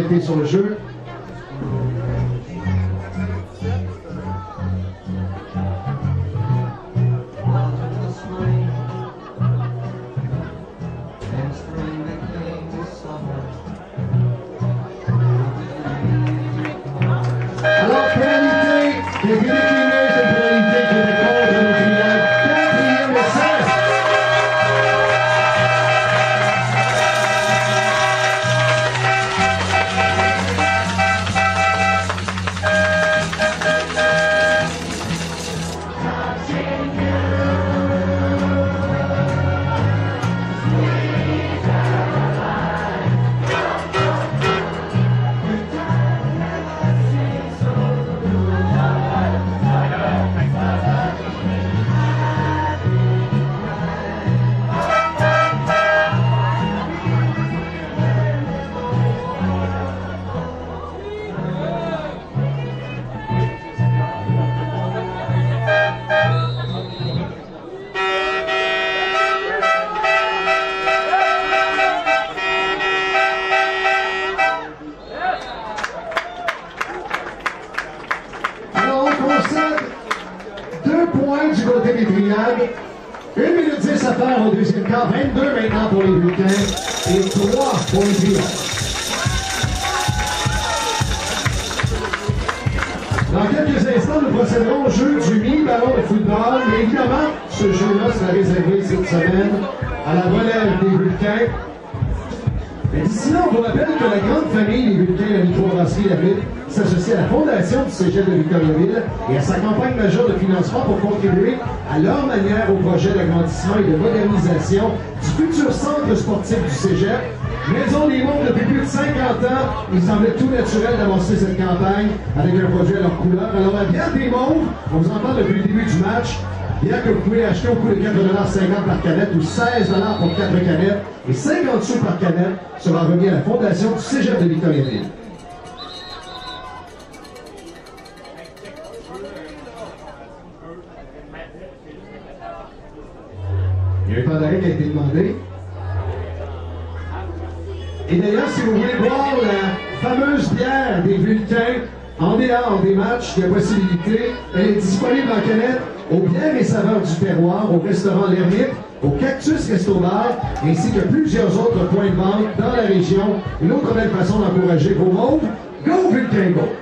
pénalité sur le jeu. Alors, pénalité qui a été déclinée, c'est une pénalité qui était contre le triade. Quatrième essai. Du côté des triades. une minute dix à faire au deuxième quart. vingt-deux maintenant pour les Vulcains et trois pour les triades. Dans quelques instants, nous procéderons au jeu du mi-ballon de football. Mais évidemment, ce jeu-là sera réservé cette semaine à la relève des Vulcains. Mais d'ici là, on vous rappelle que la grande famille des Vulcains, la microbrasserie La Ville, s'associe à la fondation du Cégep de Victoriaville et à sa campagne majeure de financement pour contribuer à leur manière au projet d'agrandissement et de modernisation du futur centre sportif du Cégep. Maison des Mondes depuis plus de cinquante ans, il semblait tout naturel d'avancer cette campagne avec un produit à leur couleur. Alors la bière des Mondes, on vous en parle depuis le début du match, bière que vous pouvez acheter au coût de quatre dollars cinquante par canette ou seize dollars pour quatre canettes et cinquante sous par canette sera remis à la fondation du Cégep de Victoriaville. Il y a un temps d'arrêt qui a été demandé. Et d'ailleurs, si vous voulez boire la fameuse bière des Vulcains en dehors des matchs, il y a possibilité, elle est disponible en canette aux bières et saveurs du terroir, au restaurant L'Ermite, au Cactus Resto Bar, ainsi que plusieurs autres points de vente dans la région. Une autre belle façon d'encourager vos Mauves. Go Vulcains, go!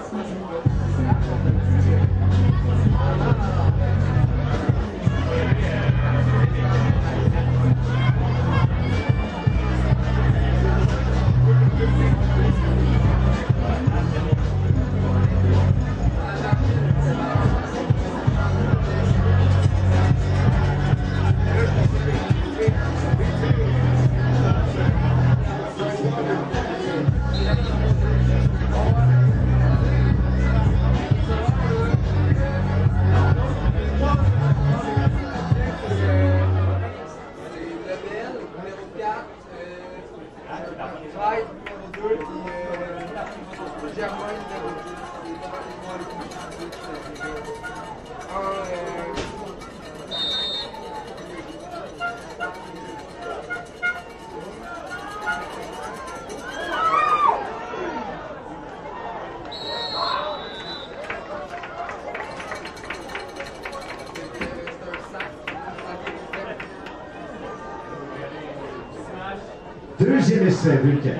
Deuxième essai, Vulcain.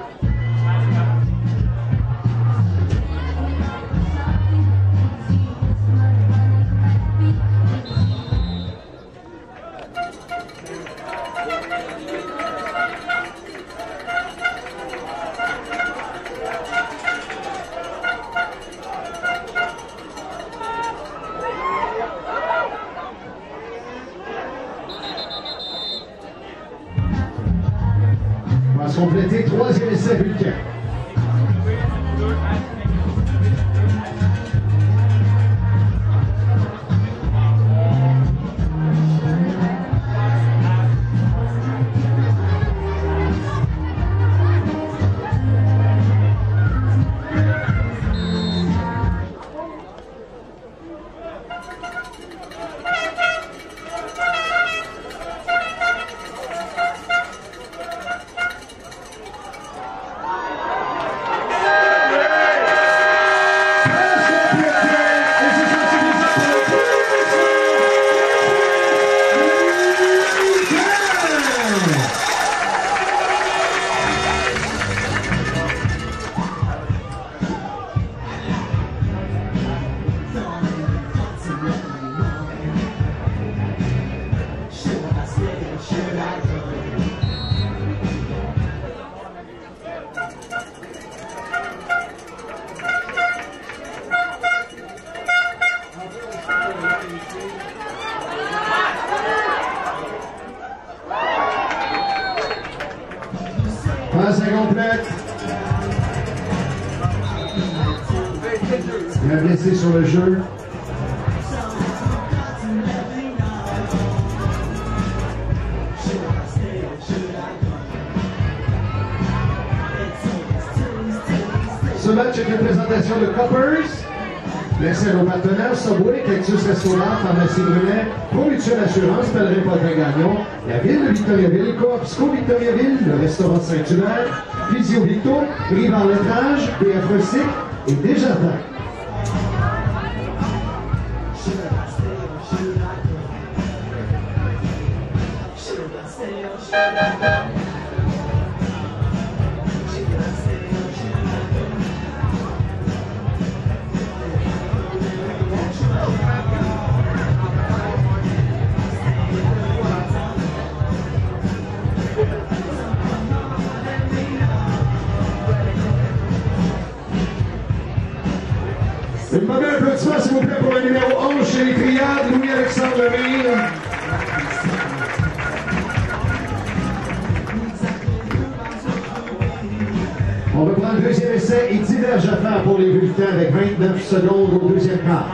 Va se compléter, troisième essai Vulcain. Passe incomplète. Il a blessé sur le jeu. Ce match est une présentation de Coppers. Merci à nos partenaires Subway, Cactus Restaurant, Pharmacie Brunet, Promutuelle Assurance, Pèlerin Paulin Gagnon, la ville de Victoriaville, Coopsco Victoriaville, le restaurant Saint-Hubert, Physio Victo, Rivar Lettrage, B F Recyc et Desjardins. Une mauvais applaudissement, s'il vous plaît, pour le numéro onze chez les Triades, Louis-Alexandre Lemire. On reprend le deuxième essai et diverge à faire pour les bulletins avec vingt-neuf secondes au deuxième quart.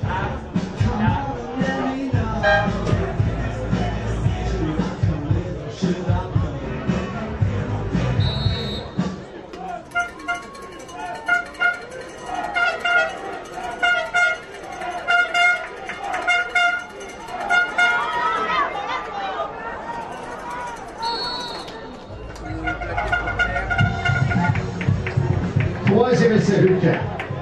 Troisième essai, bulletin.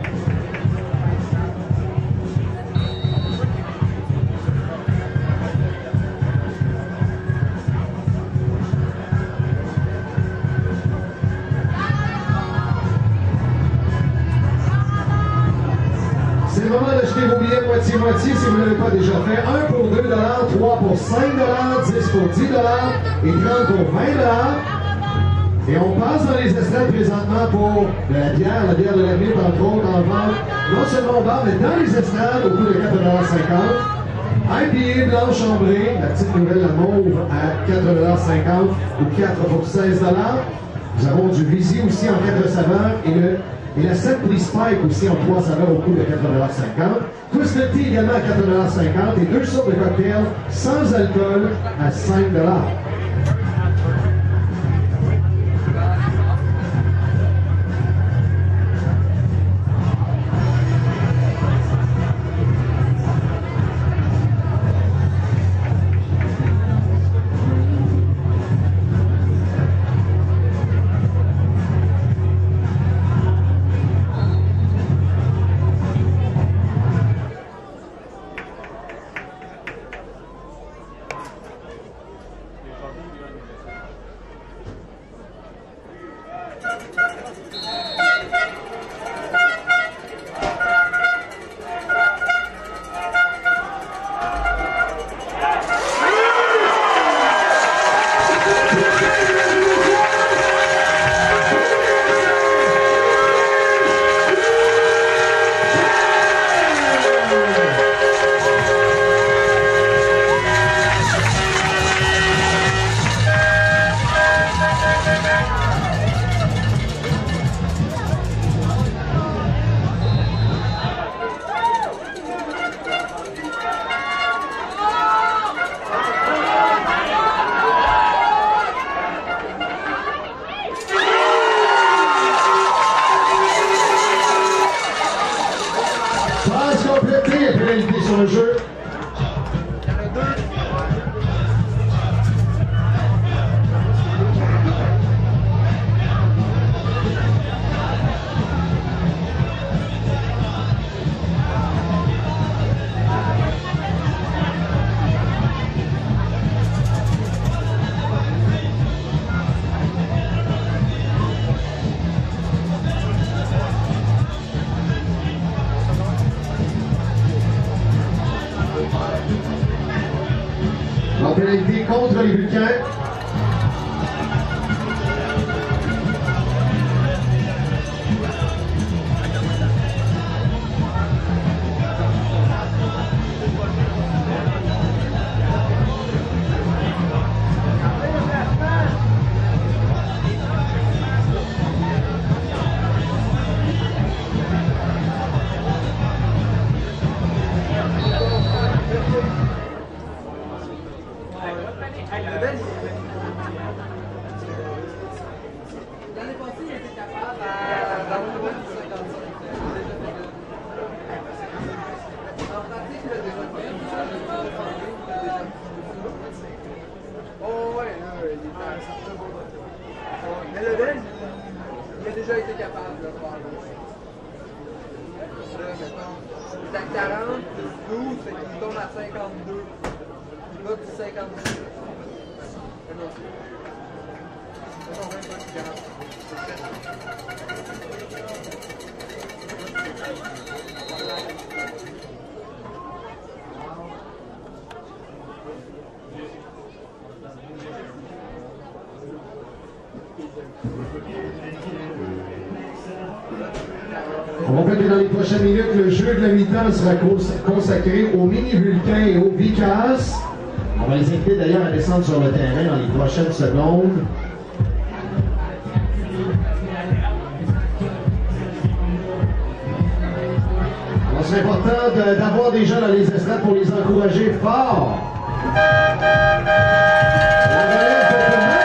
C'est le moment d'acheter vos billets moitié-moitié si vous ne l'avez pas déjà fait. un pour deux dollars, trois pour cinq dollars, dix pour dix dollars et trente pour vingt dollars. Et on passe dans les estrades présentement pour de la bière, la bière de la ville, entre autres, en vente, non seulement au bar, mais dans les estrades, au coût de quatre dollars cinquante. I P A blanche chambrée, la petite nouvelle, la mauve, à quatre dollars cinquante ou quatre pour seize dollars. Nous avons du Visi aussi en quatre saveurs et, le, et la Simply Spike aussi en trois saveurs au coût de quatre dollars cinquante. Twisted Tea également à quatre dollars cinquante et deux sortes de cocktails sans alcool à cinq dollars. Sur le jeu. La pénalité contre les Vulcains. capable de le faire. Là, mettons, c'est à quarante plus douze, fait qu'il tombe à cinquante-deux. Il va du cinquante-deux. C'est bon. C'est bon, vingt-cinq, quarante. On va voir que dans les prochaines minutes, le jeu de la mi-temps sera consacré aux mini-vulcains et aux Vicas. On va les inviter d'ailleurs à descendre sur le terrain dans les prochaines secondes. Alors, c'est important d'avoir des gens dans les estrades pour les encourager fort. La relève pour demain.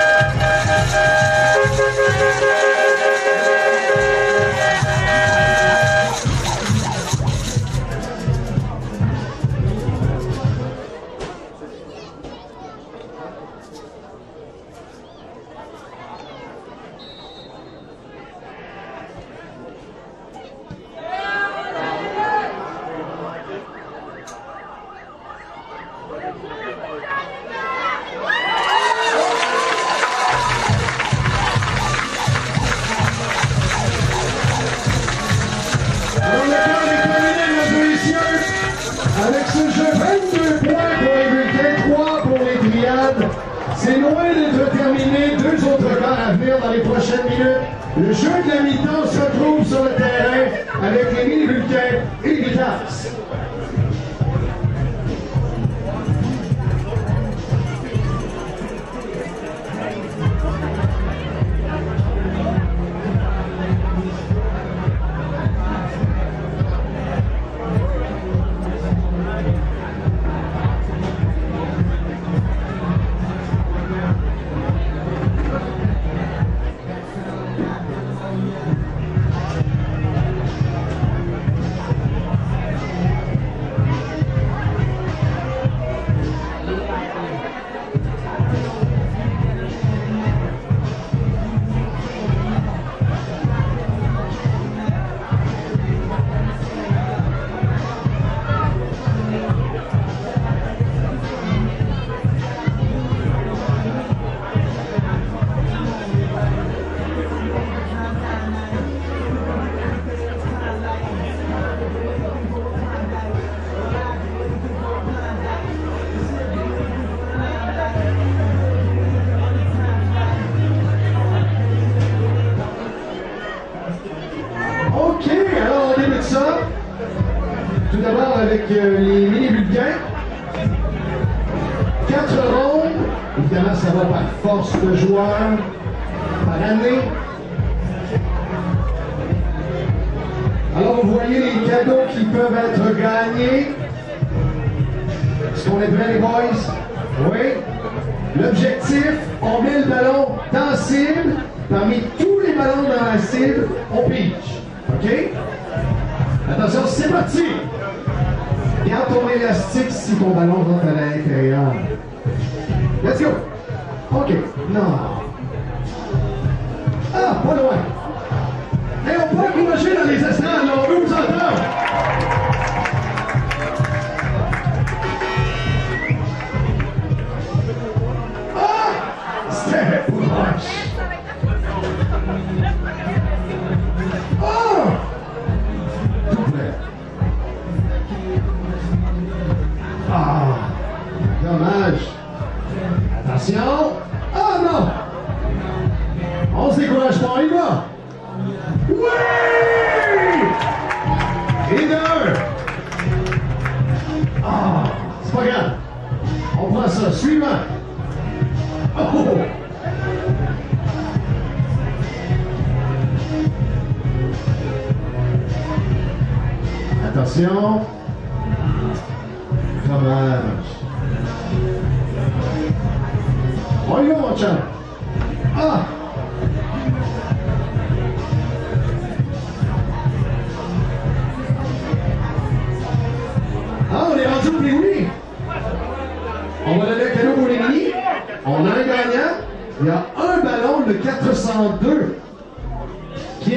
Avec ce jeu, vingt-deux points pour les Vulcains, trois pour les Triades. C'est loin d'être terminé, deux autres quarts à venir dans les prochaines minutes. Le jeu de la mi-temps se retrouve sur le terrain avec les mini-Vulcains et les Vicas. OK, alors on débute ça. Tout d'abord avec euh, les mini-Vulcains. Quatre rondes. Évidemment, ça va par force de joueurs, par année. Alors, vous voyez les cadeaux qui peuvent être gagnés. Est-ce qu'on est prêts, les boys? Oui. L'objectif, on met le ballon dans la cible. Parmi tous les ballons dans la cible, on pitch. OK? Attention, c'est parti! Garde ton élastique si ton ballon rentre à l'intérieur. Let's go! OK. Non. Ah, pas loin. Et on peut encourager dans les estrades, là, on veut vous entendre. Ah! C'était proche. Oh! Tout près. Ah! Dommage. Attention. Ah non! On se décourage pas, il va. Oui! Et deux! Ah! C'est pas grave. On prend ça. Suivant. Oh! Attention. Dommage. On y va, mon chum. Ah! Ah, on est rendu au play-oui. On va donner un cadeau pour les mini. On a un gagnant. Il y a un ballon de quatre cent deux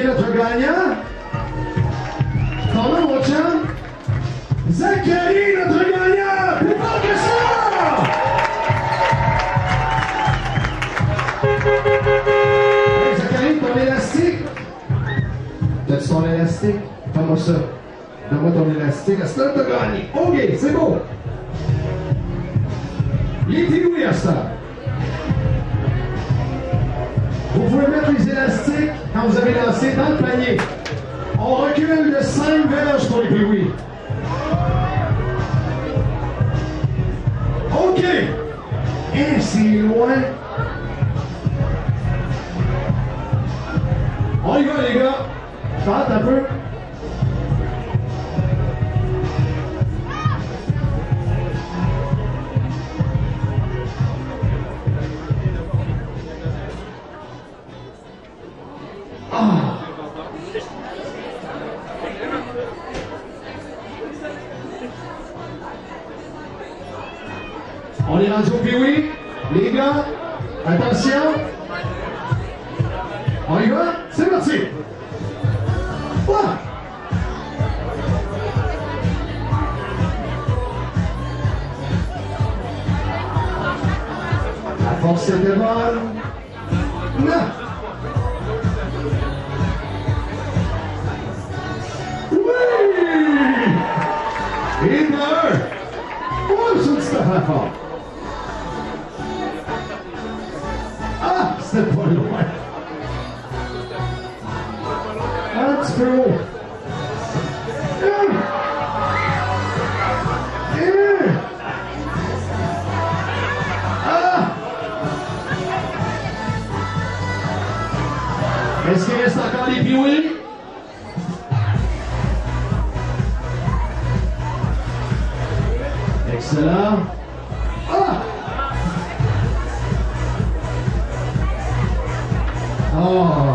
gagnant? Ton nom, mon chum? Zachary, notre gagnant! Plus fort que ça! Hey, Zachary, ton élastique? T'as-tu ton élastique? Fais-moi ça. Donne-moi ton élastique. À ce temps, t'as gagné. OK, c'est beau. Les pioui à ce temps. Vous pouvez mettre les élastiques quand vous avez lancé dans le panier. On recule de cinq verges pour les pioui. OK. Et c'est loin. On y va, les gars. Chante un peu. Ah. On est rendu au pioui. Les gars, attention. On y va? C'est parti! Voilà! La force est de vol. Non! Oui! Et de un! Oh, c'est une petite affaire fort. Ah! C'était pas loin. Un petit peu haut. Ah! Est-ce qu'il reste encore des pioui? Excellent. Ah! Oh!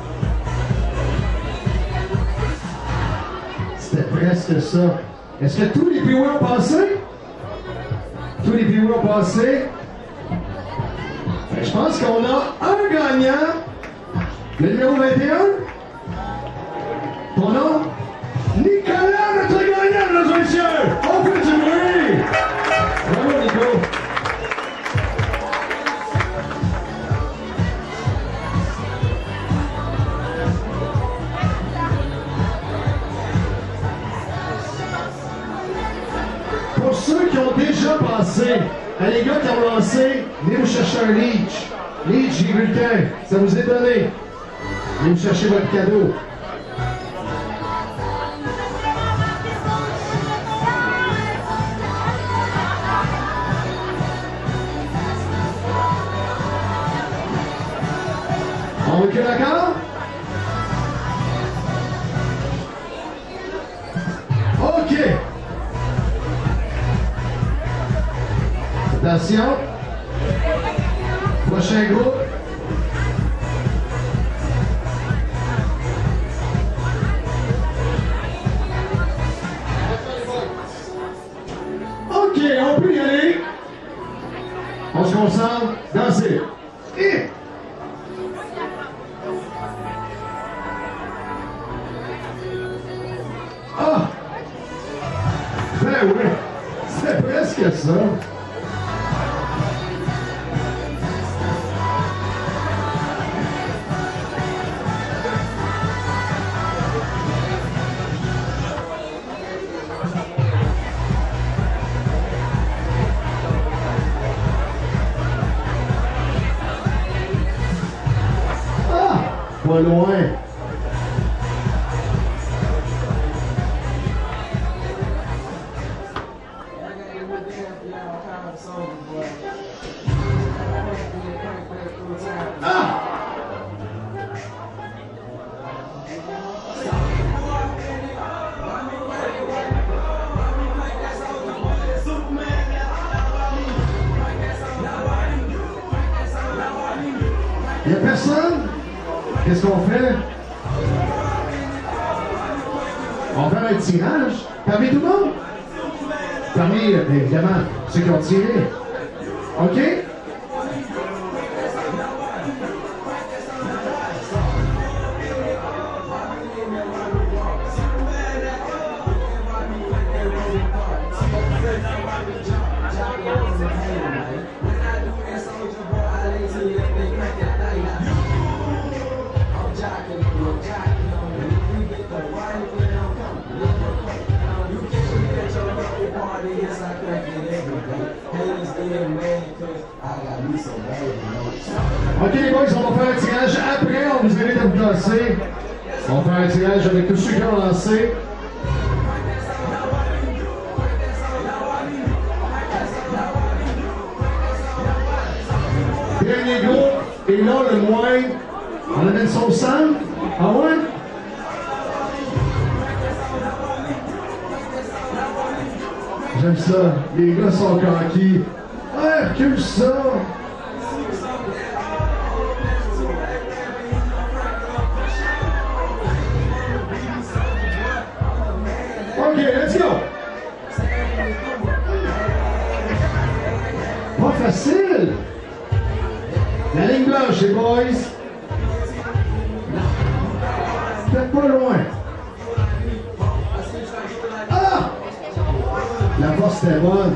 C'était presque ça. Est-ce que tous les pioui ont passé? Tous les pioui ont passé? Ben, je pense qu'on a un gagnant. Le numéro vingt et un? Ton nom? Nicolas, notre gagnant, mesdames et messieurs! On fait du bruit! Bravo, Nico! Pour ceux qui ont déjà passé, les gars qui ont lancé, venez vous chercher un leech. Leech, j'ai vu le temps. Ça vous est donné. Venez me chercher votre cadeau. On recule d'accord? OK. Attention. Prochain groupe. OK, on peut y aller. On se concentre. Danser. Et... Ah! Ben oui, c'est presque ça. Ah! Pas loin. Il n'y a personne? Qu'est-ce qu'on fait? On va faire un tirage. Parmi tout le monde? Parmi, euh, évidemment, ceux qui ont tiré. OK? Ok les boys, on va faire un tirage après, on vous invite à vous lancer. On va faire un tirage avec tous ceux qui ont lancé. Dernier groupe, et là le moins, on amène ça au centre. Ah ouais? J'aime ça, les gars sont conquis. Ouais, recule ça! Ok, let's go! Pas facile! La ligne blanche, les boys! Peut-être pas loin. Ah! La force était bonne.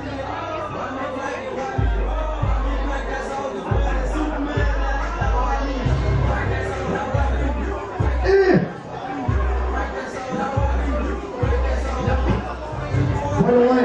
Eh! Pas loin.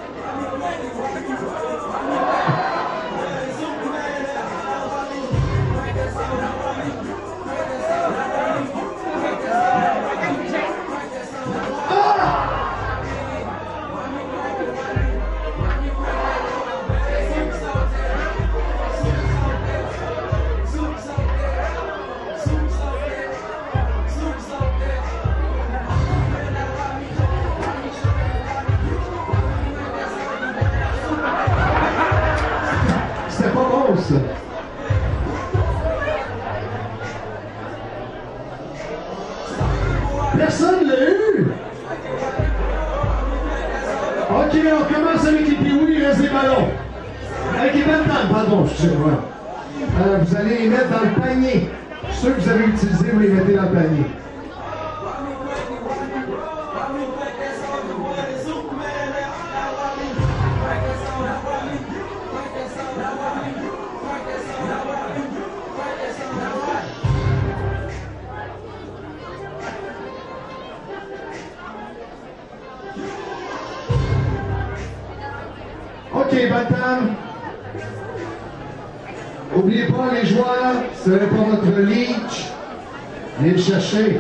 C'était pas bon, ça. Personne l'a eu. Ok, on commence avec les piouis, il reste des ballons. Avec les bantams, pardon, je sais pas. Euh, vous allez les mettre dans le panier. Ceux que vous avez utilisés, vous les mettez dans le panier. Ok, Bantam. N'oubliez pas les joueurs, ce n'est pas votre leech. Allez le chercher.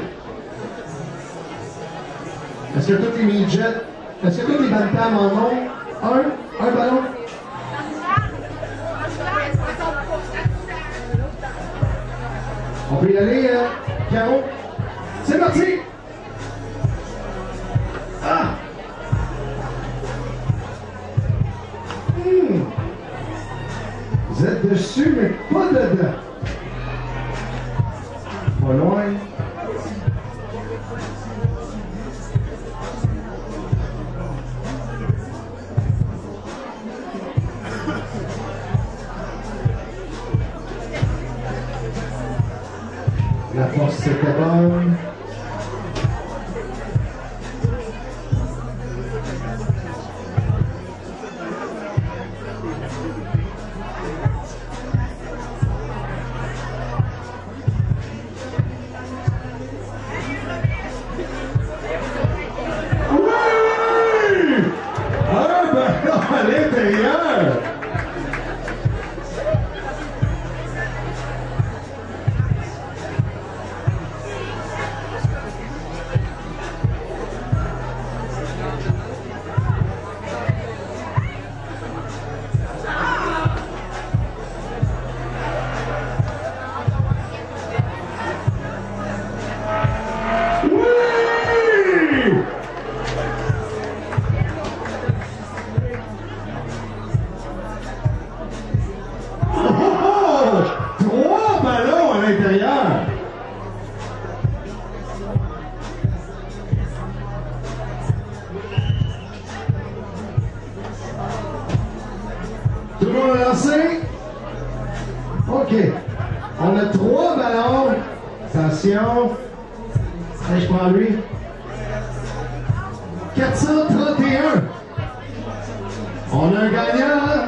Est-ce que tous les midgets, est-ce que tous les Bantam en ont un? Un ballon? On peut y aller, euh, Caro? C'est parti! Ah! Mmh. Vous êtes dessus, mais pas dedans. Pas loin. La force, c'était bonne. À l'intérieur. Tout le monde a lancé? OK. On a trois ballons. Attention. Allez, je prends lui. quatre cent trente et un. On a un gagnant.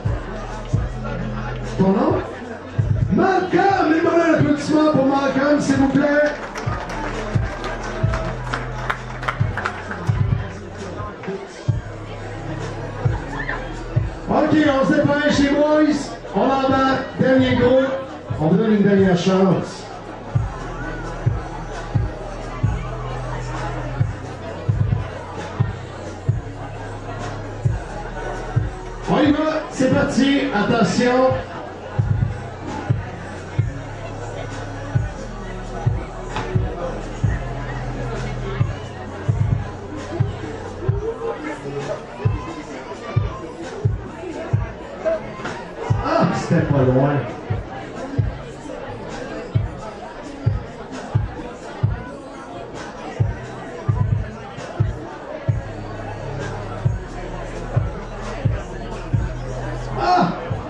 Ton nom? Malcolm! Les bonnes applaudissements pour Malcolm, s'il vous plaît. OK, on se dépêche les boys. On embarque. Dernier groupe. On vous donne une dernière chance. On y va. C'est parti. Attention. Ah, c'était pas loin. Ah!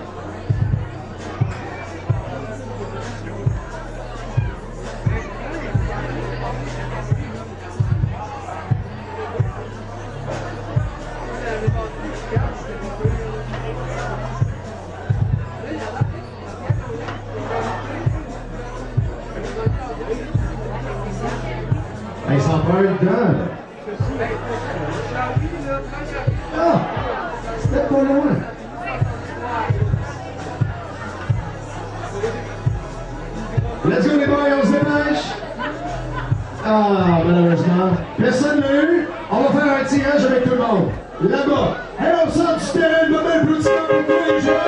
Il s'en prend une dedans. Ah! C'était pas loin. Let's go les boys, on se dépêche. Ah, malheureusement. Personne n'a eu. On va faire un tirage avec tout le monde. Là-bas. Et on sort du terrain, le moment applaudissement pour tous les joueurs.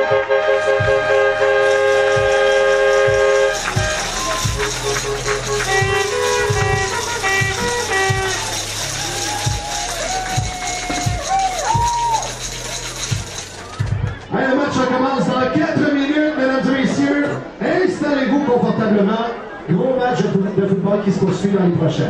Hey, le match commence dans quatre minutes, mesdames et messieurs. Installez-vous confortablement. Gros match de football qui se poursuit dans les prochaines.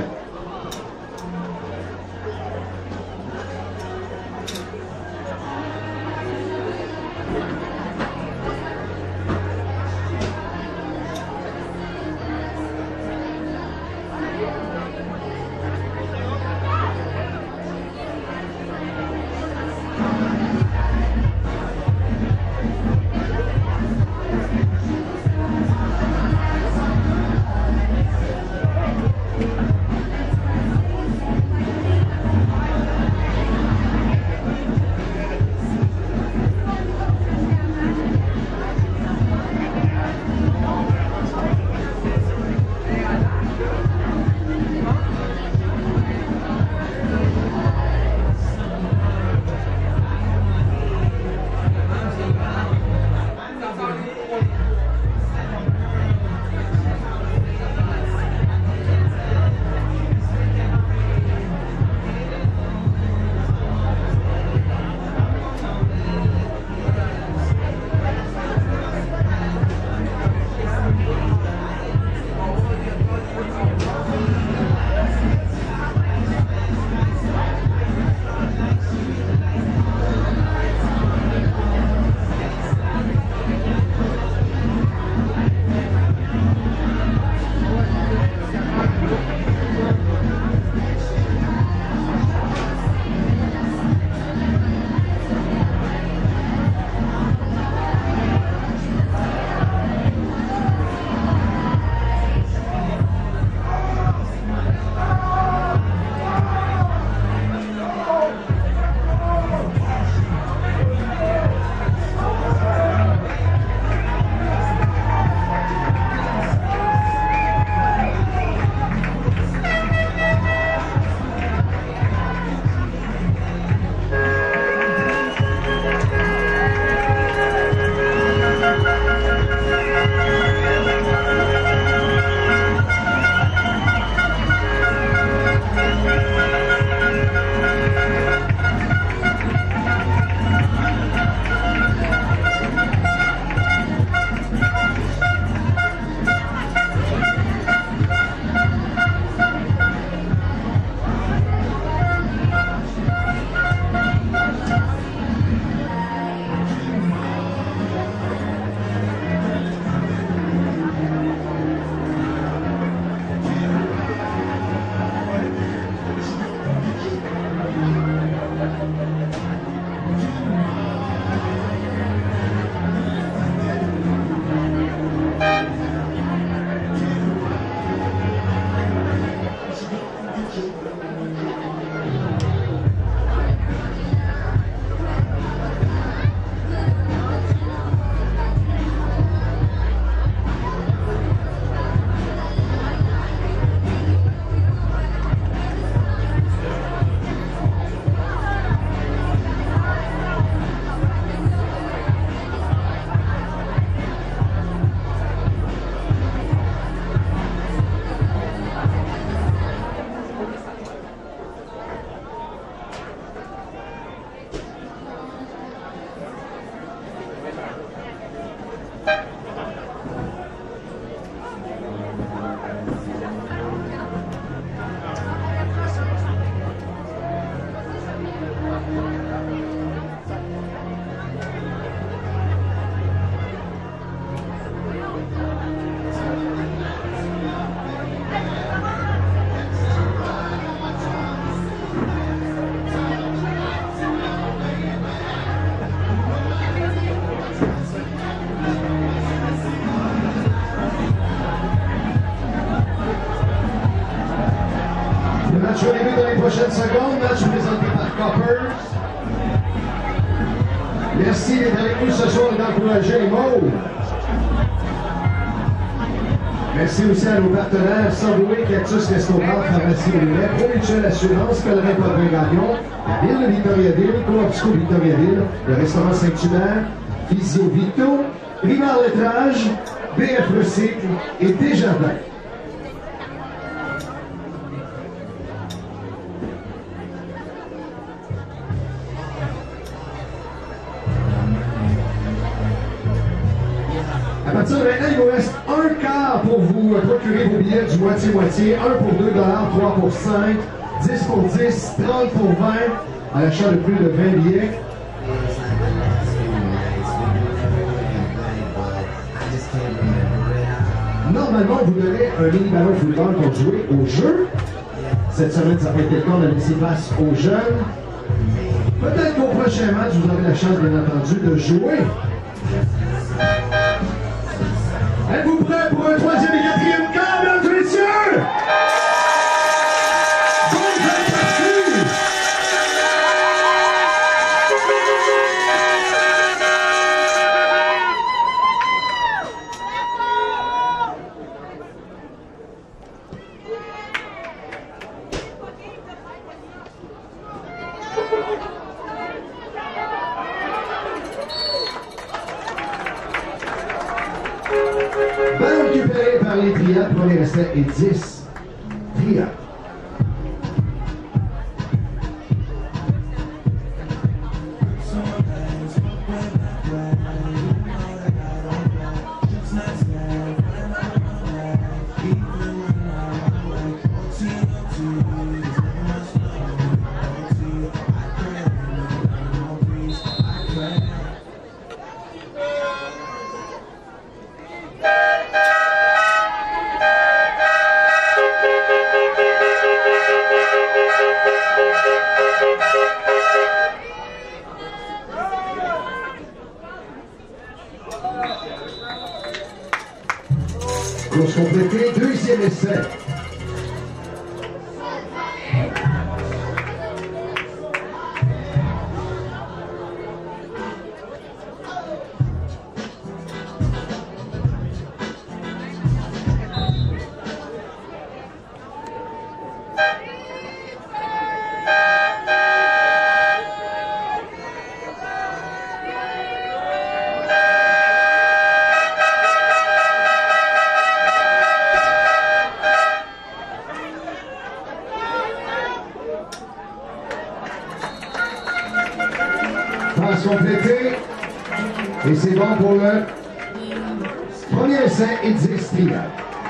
Merci d'être avec nous ce soir et d'encourager les mots. Merci aussi à nos partenaires Subway, Cactus Restaurant, Pharmacie Roulet, Promutuelle Assurance, Pèlerin Podvin Gagnon, la Ville de Victoriaville, Coopsco Victoriaville, le restaurant Saint-Hubert, Physio Vito, Rimard Lettrage, B F Recycle et Desjardins. À partir de maintenant, il vous reste un quart pour vous procurer vos billets du moitié-moitié. un pour deux dollars, trois pour cinq, dix pour dix, trente pour vingt, à l'achat de plus de vingt billets. Normalement, vous donnez un mini ballon football pour jouer au jeu. Cette semaine, ça n'a pas été le cas, on a laissé place aux jeunes. Peut-être qu'au prochain match, vous aurez la chance, bien entendu, de jouer. Êtes-vous prêts pour un troisième et quatrième quart, mesdames et messieurs? Bonne partie! Ballon récupéré par les Triades, premier essai et dix. Triades. Course complétée, deuxième essai. Passe complétée. Et c'est bon pour le premier essai et dix triades.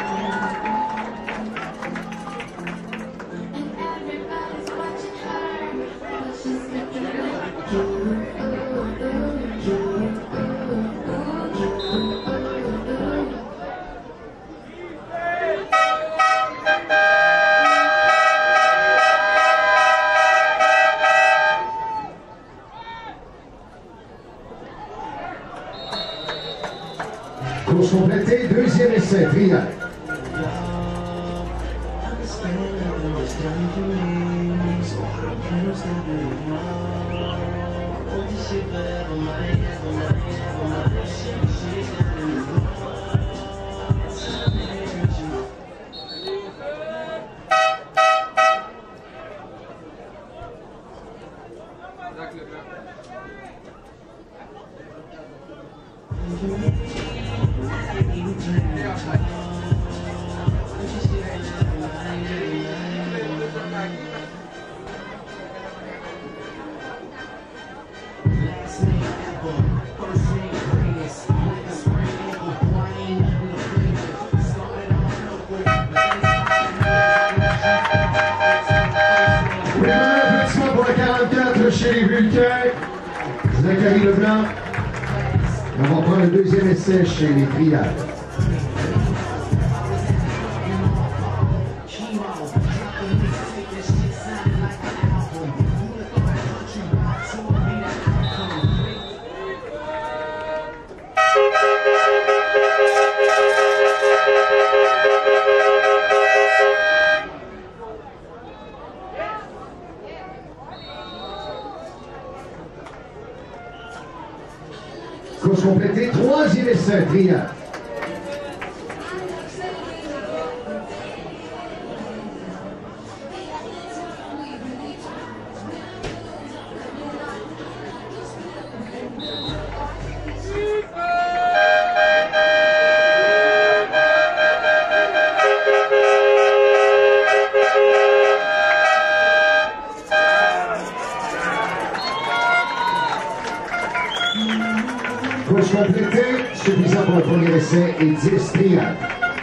Course complétée, deuxième essai, triade. Pour le quarante-quatre chez les Vulcains, Zachary Leblanc. On va prendre le deuxième essai chez les Triades. Course complétée, troisième essai, Triade. Course complétée, suffisant pour le premier essai et dix triades.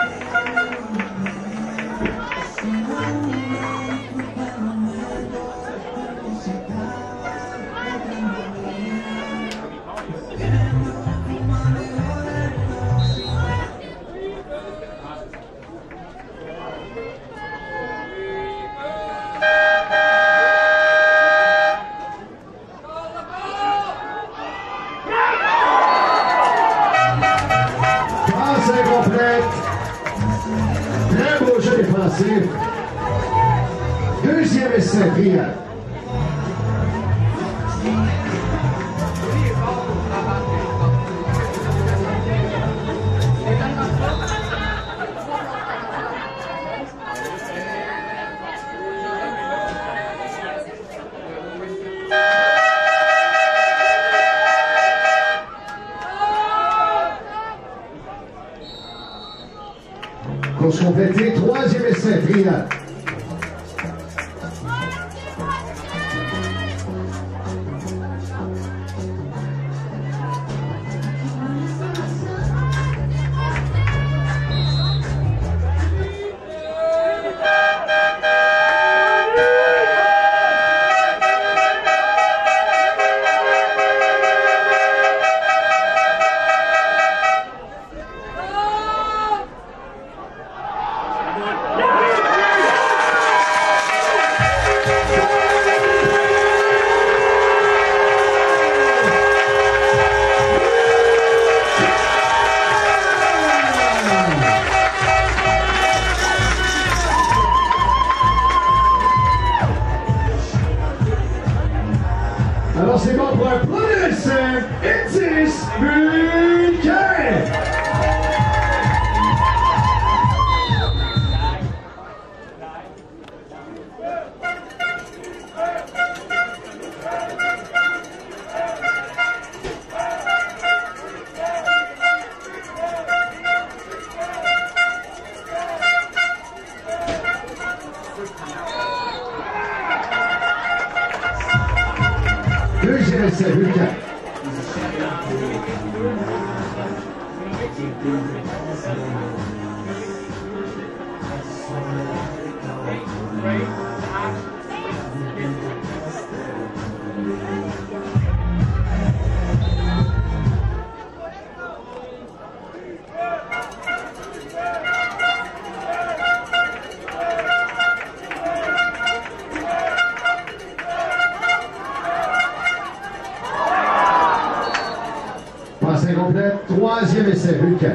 Complète. Très beau jeu défensif. Deuxième essai, triade. Course complétée, troisième essai, triade. Alors c'est bon pour un premier essai, et dix Vulcain. Deuxième essai, Vulcain. Passé complète, troisième essai, Vulcain.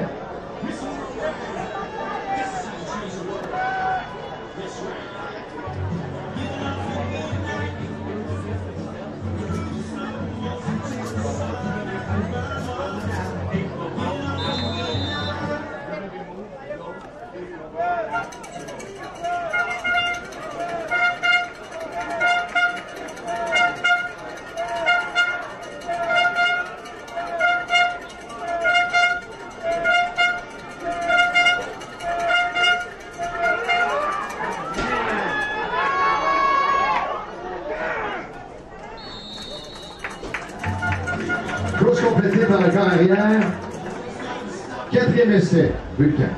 Course complétée par le corps arrière. Quatrième essai, Vulcain.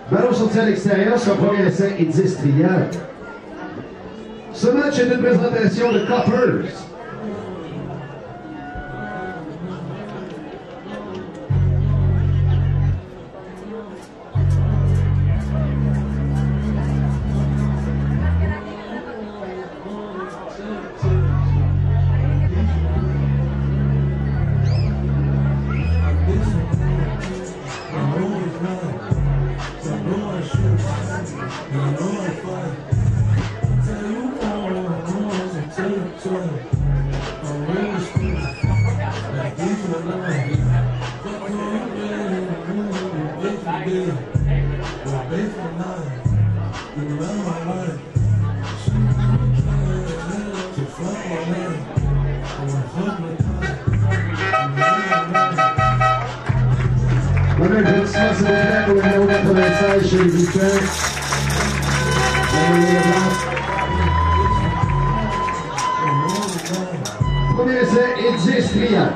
Ballon sorti à l'extérieur, son premier essai est dix triades. Ce match est une présentation de Coppers. On a un petit s'il vous plaît pour le numéro quatre-vingt-seize chez les Victeurs. Premier essai et dix triades.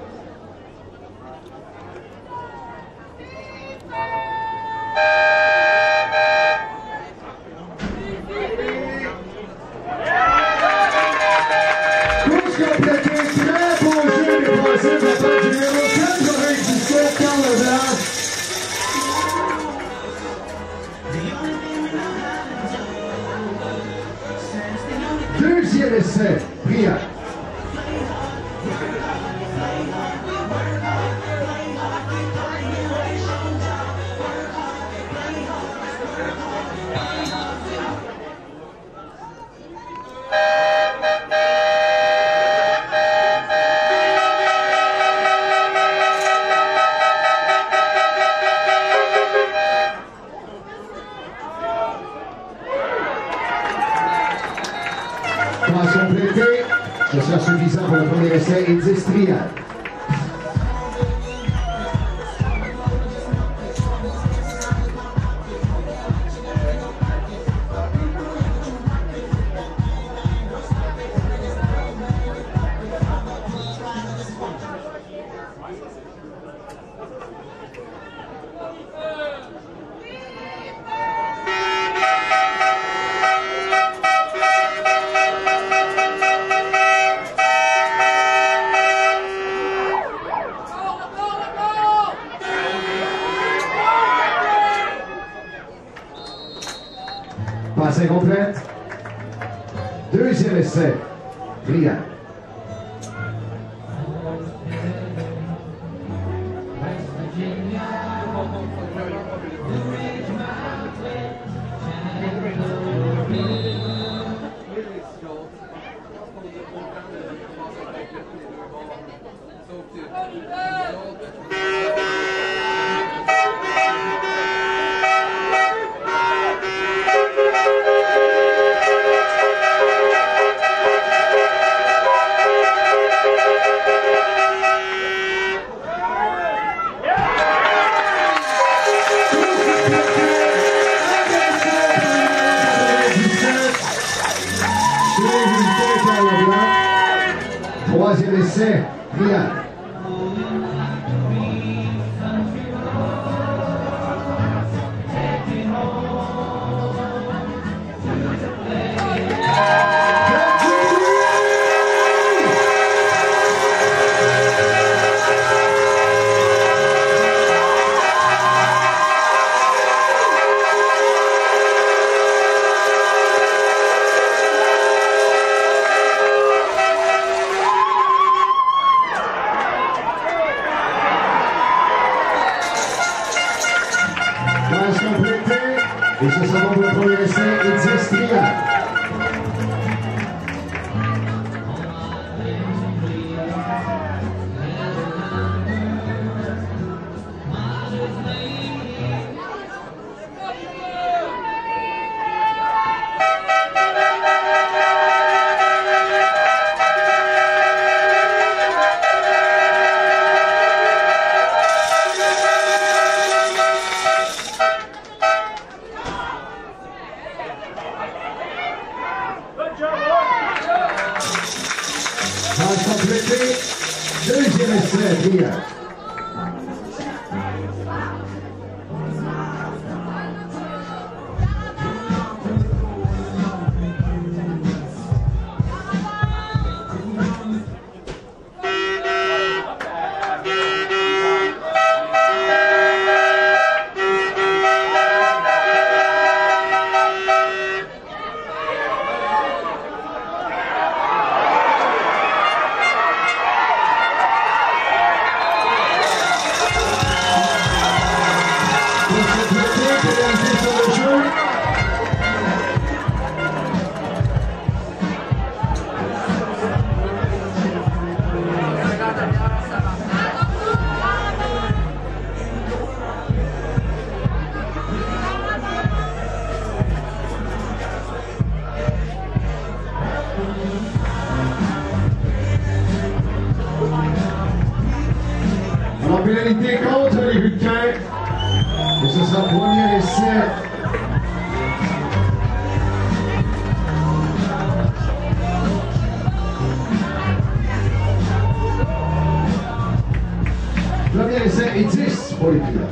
Course complétée, très beau jeu des Français de la part du numéro quatre-vingt-dix-sept, Carl Leblanc. Deuxième essai, Briand. Passe complétée, ce sera suffisant pour le premier essai et dix triades. Passe incomplète. Deuxième essai, Briand. Troisième essai, Briand. Passe complétée, et ce sera bon pour le premier essai et dix triades. En pénalité contre les Vulcains. Et ce sera premier essai. Premier essai et dix pour les Triades.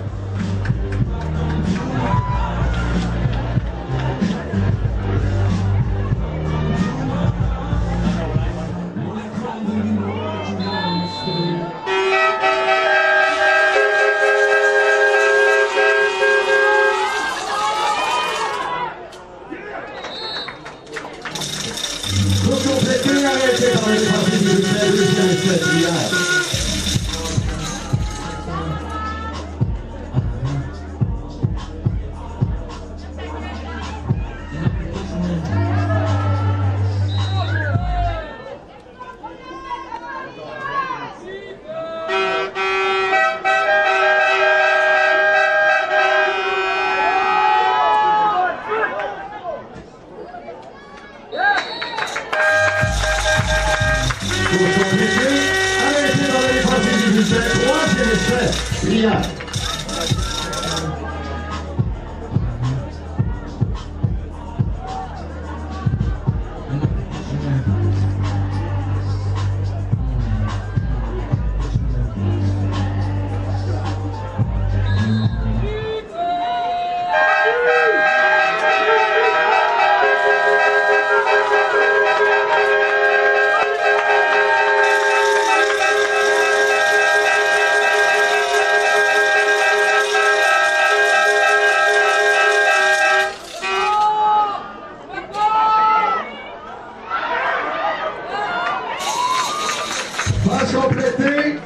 Passe complétée.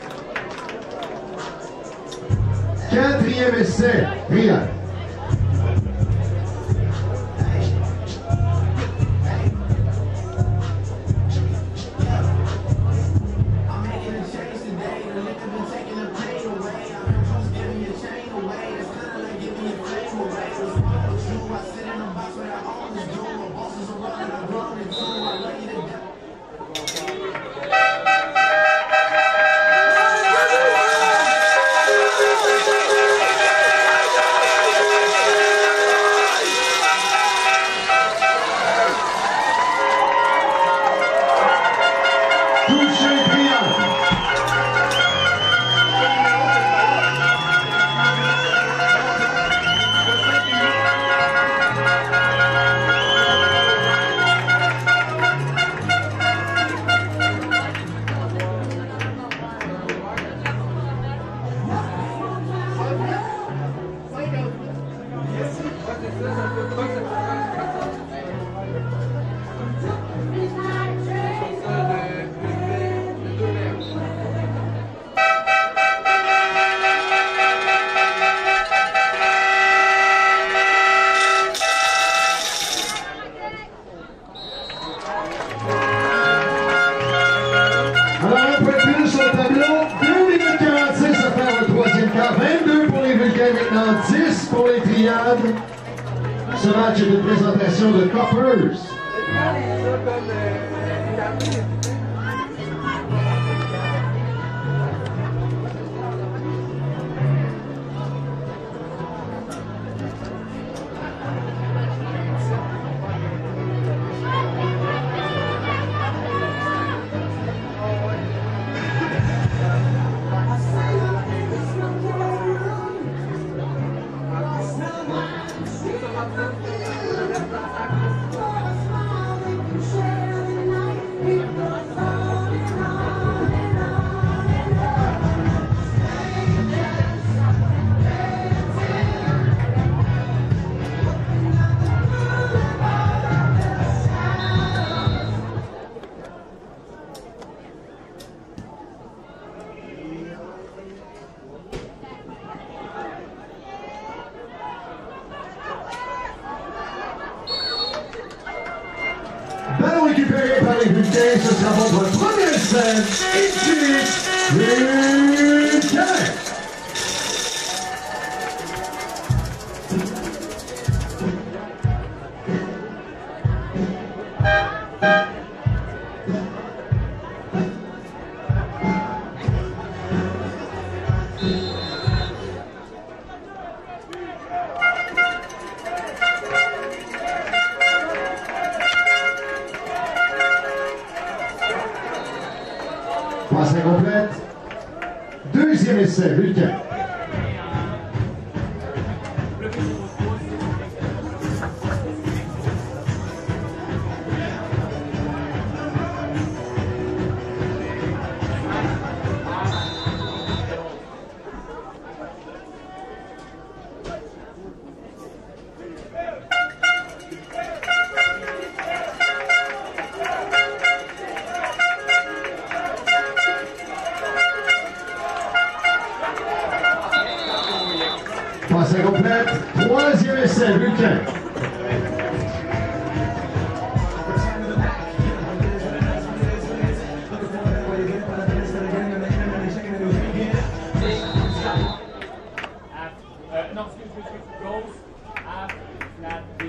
Quatrième essai, Triade. Maintenant dix pour les Triades. Ce match est une présentation de Coppers. Ballon récupéré par les Vulcains, ce sera votre première scène, ici, Vulcains. Passe incomplète. Deuxième essai, Vulcain. Passe incomplète. Troisième essai, Vulcain. No, excuse me, goes F, flat B.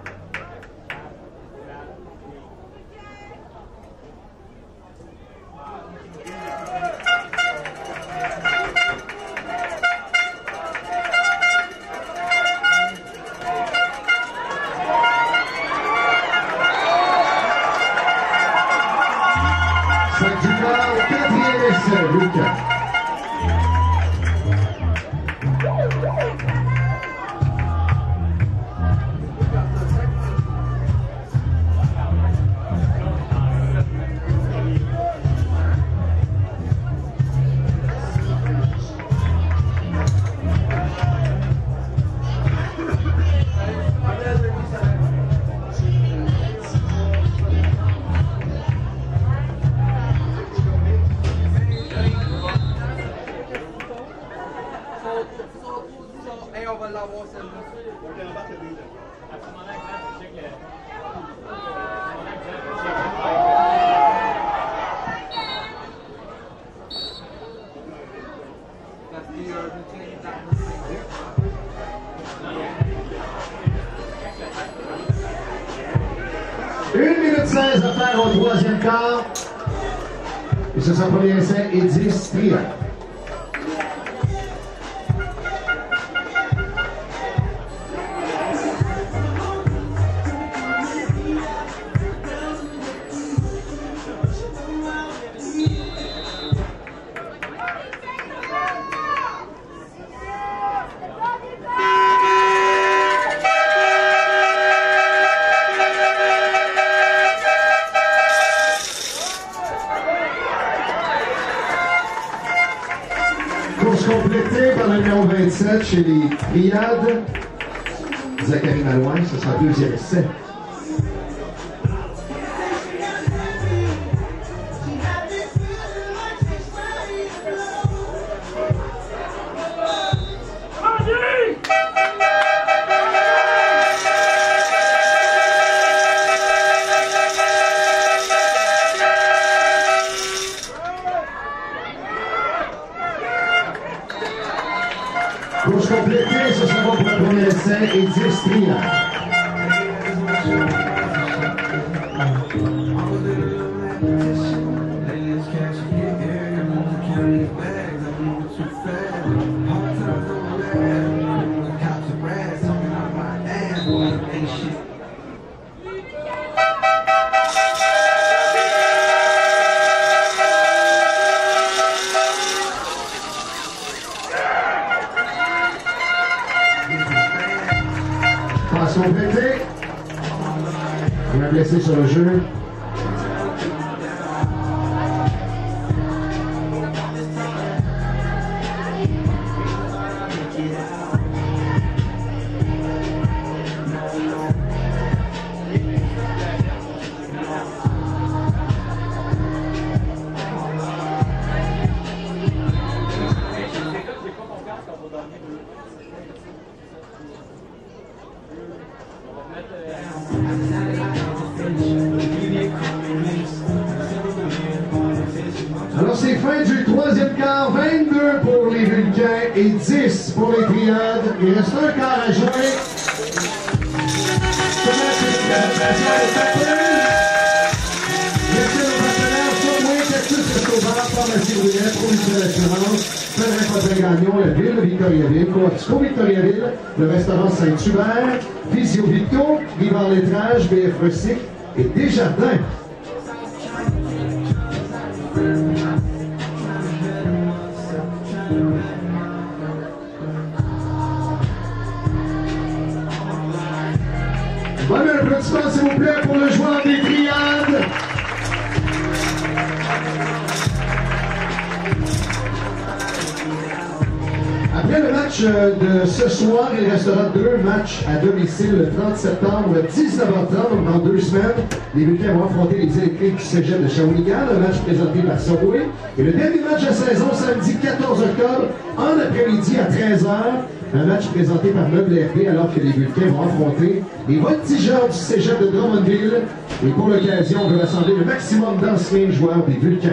cinq du quart, quatrième essai, Vulcain. Hey, on va l'avoir celle-là. Parce que euh, Vulcain est à une minute seize à faire au troisième quart. Et ce sera le premier essai et dix triades. Course complétée par le numéro vingt-sept chez les Triades. Zachary Malouin, ce sera le deuxième essai. Course complétée, ce sera pour le premier essai et dix triades. Passe complétée. On a blessé sur le jeu. Alors c'est fin du troisième quart, vingt-deux pour les Vulcains et dix pour les Triades. Il reste un quart à jouer. Ce match est une adaptation aux Packers. Merci à nos partenaires Subway, Texas Restaurant, Pharmacie Brunet, Pro Mutuelle Assurance, Frédéric Potvin-Gagnon, la ville de Victoriaville, Coatico Victoriaville, le restaurant Saint-Hubert, Visio Victo, Vivant Lettrage, B F Recyc et Desjardins. Bon, un applaudissement, s'il vous plaît, pour le joueur des Triades. Après le match de ce soir, il restera deux matchs à domicile le trente septembre, dix-neuf heures trente, donc dans deux semaines. Les Bulletins vont affronter les électriques du Cégep de Shawinigan, un match présenté par Subway. Et le dernier match de la saison, samedi quatorze octobre, en après-midi à treize heures, un match présenté par Meuble R D, alors que les Bulletins vont affronter les voltigeurs du Cégep de Drummondville. Et pour l'occasion, on veut rassembler le maximum d'anciens joueurs des Bulletins.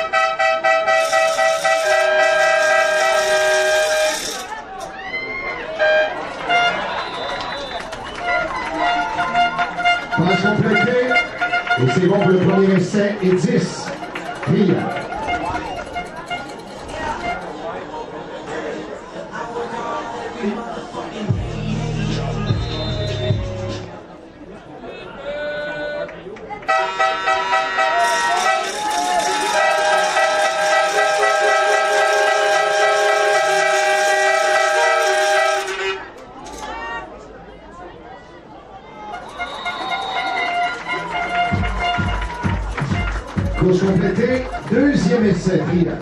Passe complétée, et c'est bon pour le premier essai et dix. Triade. Course complétée, deuxième essai, Triade.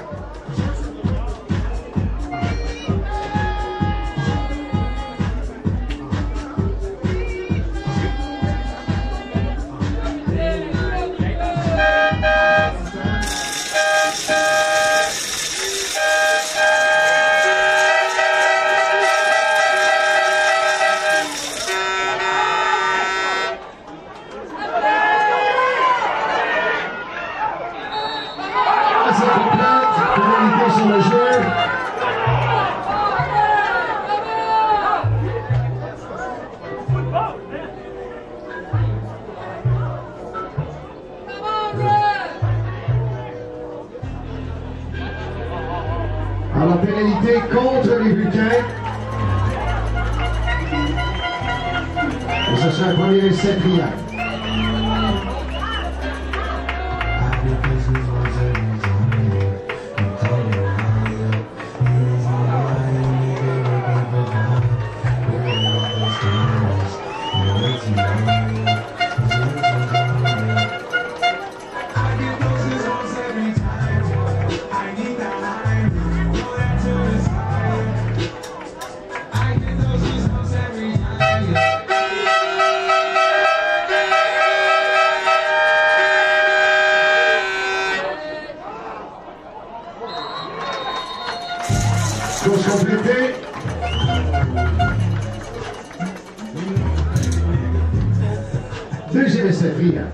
Alors, la pénalité contre les Bulletins. Et ce sera un premier essai, Triade. Course complétée. Deuxième essai, Triade.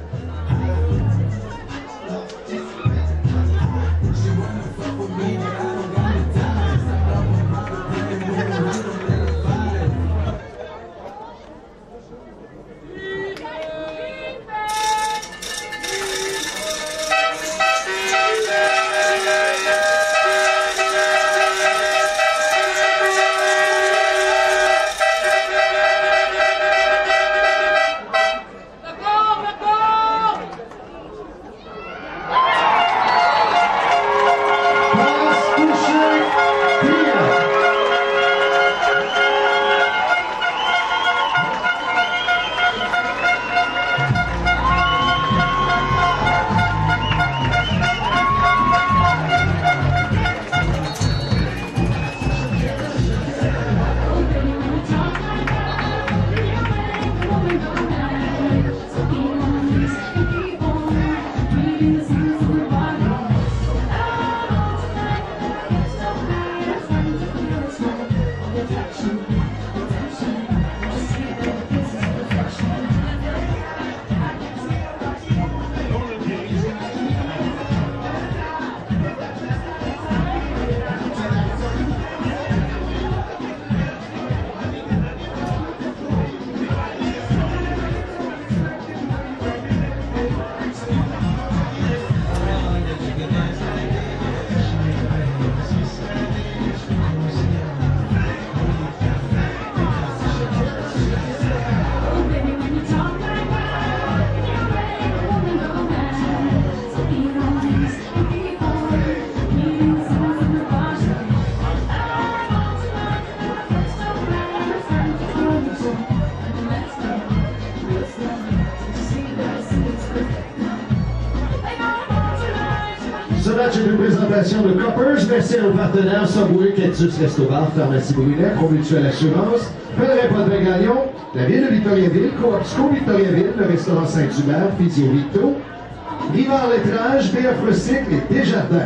match est une présentation de Coppers. Merci à nos partenaires Subway, Cactus Resto Bar, Pharmacie Brunet, Promutuelle Assurance, Pèlerin Podvin Gagnon, la Ville de Victoriaville, Coopsco Victoriaville, le restaurant Saint-Hubert, Physio Victo, Rivard Lettrage, B F Recycle et Desjardins.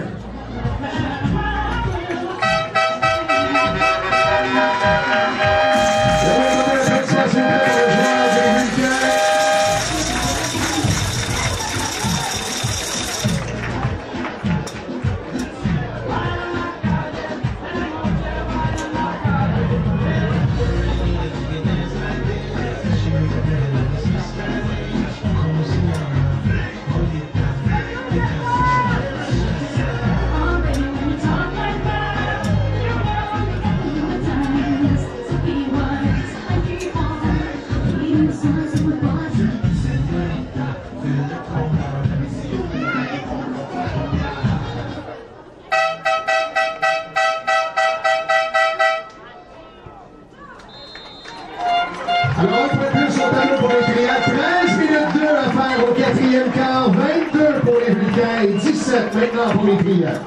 Alors, un point plus au tableau pour les triades. treize minutes deux à faire au quatrième quart. vingt-deux pour les Vulcains et dix-sept maintenant pour les triades.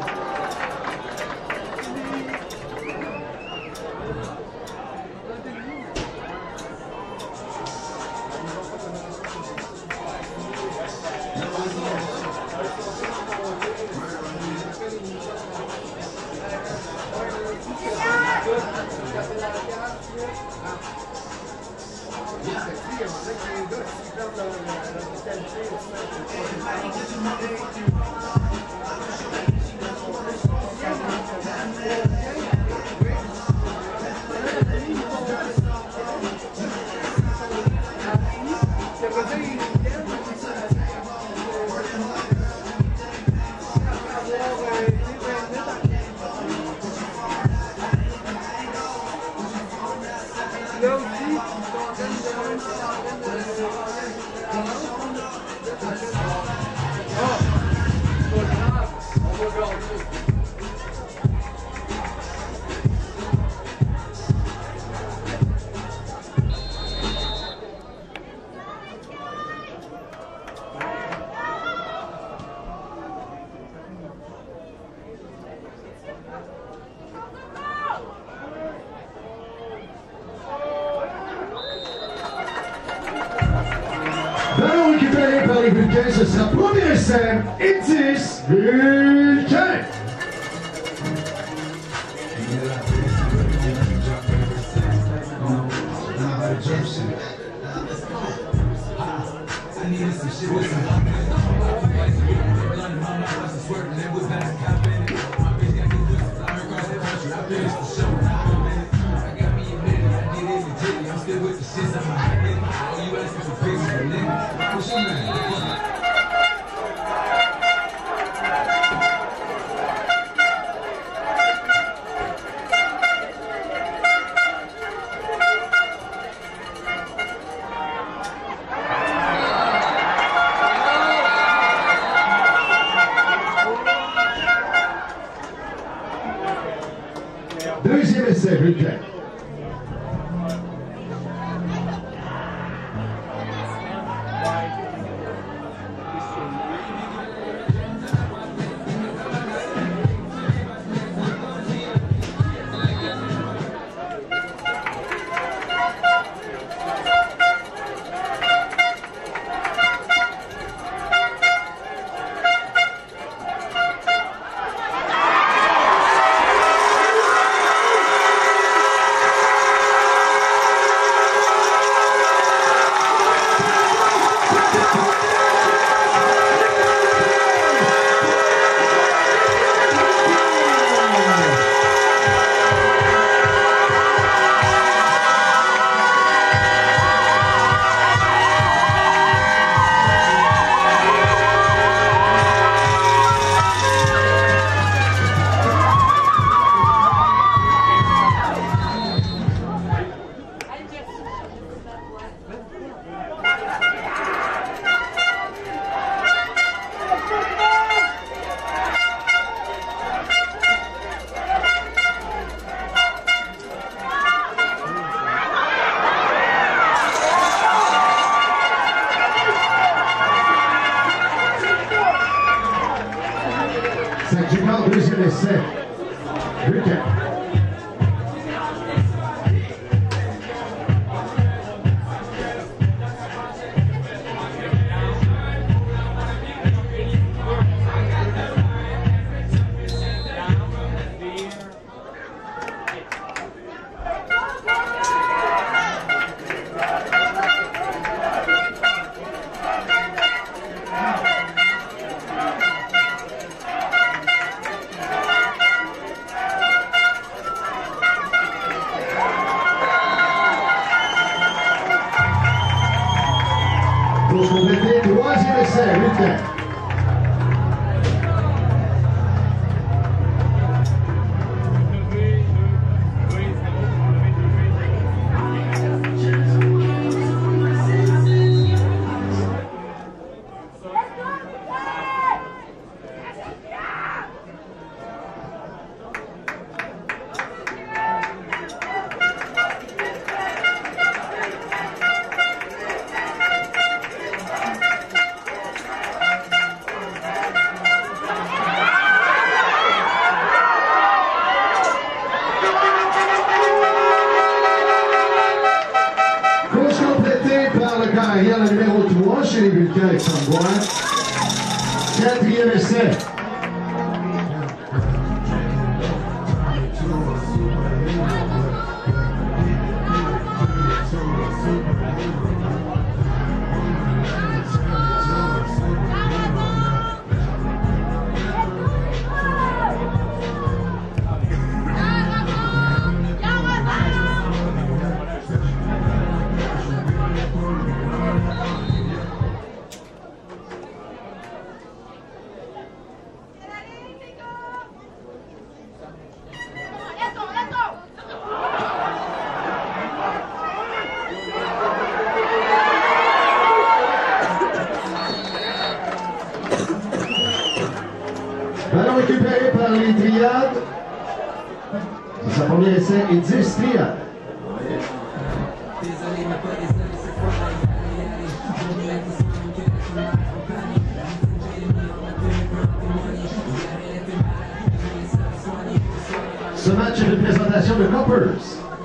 Là aussi, ils sont en train de Ah! C'est pas grave, on va gagner. Ballon récupéré par les Vulcains, ce sera premier essai et dix Vulcains. Deuxième essai, Vulcain. essai, huitième. Carrière le numéro trois chez les Vulcains avec Sambois. Quatrième essai. Ballon récupéré par les triades. C'est sa première essai et dix triades. Ce match est une présentation de Coppers.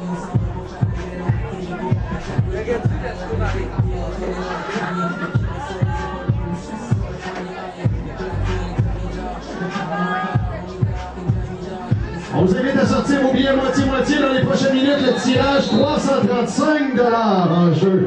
On vous invite à sortir vos billets moitié-moitié dans les prochaines minutes. Le tirage, trois cent trente-cinq dollars en jeu.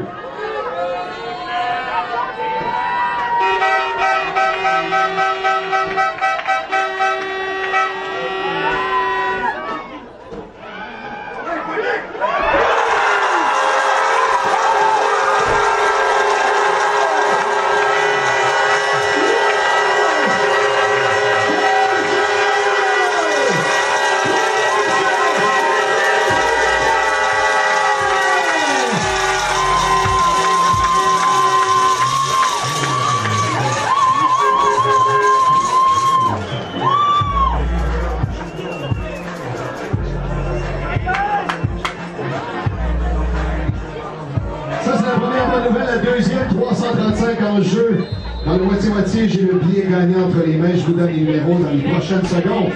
La deuxième, trois cent trente-cinq en jeu. Dans le moitié-moitié, j'ai le billet gagnant entre les mains. Je vous donne les numéros dans les prochaines secondes.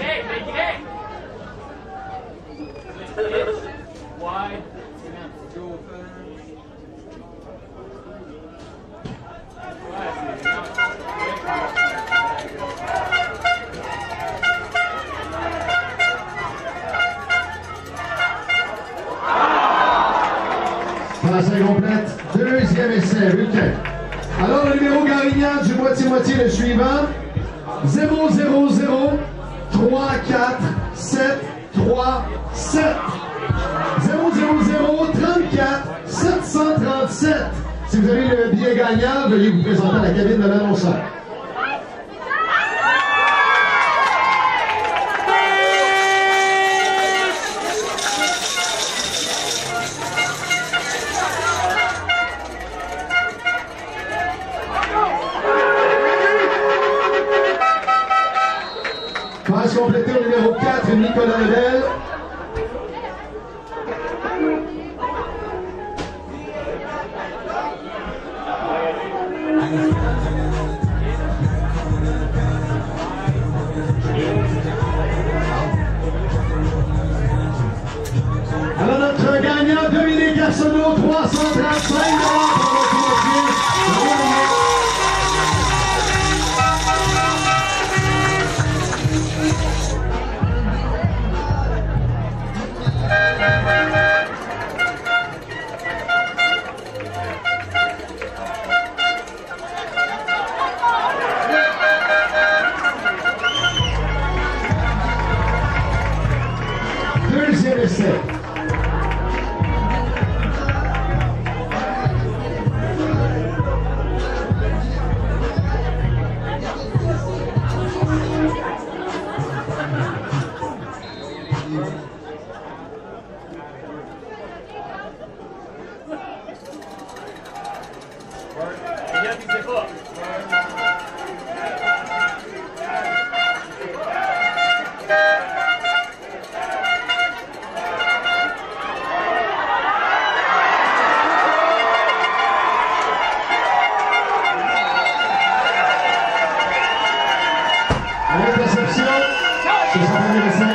Passe incomplète. Deuxième essai, Vulcain. Alors, le numéro gagnant du moitié-moitié, le suivant. zéro zéro zéro trois quatre sept trois sept. zéro zéro zéro trente-quatre sept cent trente-sept. Si vous avez le billet gagnant, veuillez vous présenter à la cabine de l'annonceur. Passe complétée au numéro quatre, Nicolas Lebel. Alors notre gagnant, Dominique Arsenault, trois cent trente-cinq dollars pour votre moitié. Deuxième essai.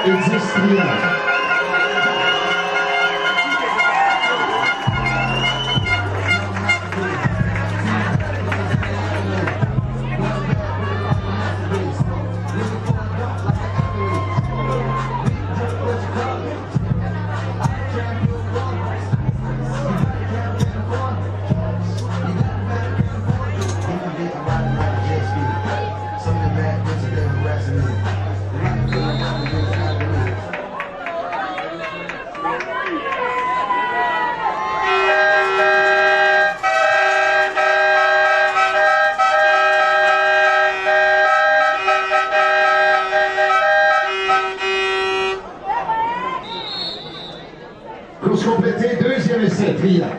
et dix triades. Course complétée, deuxième essai, triade.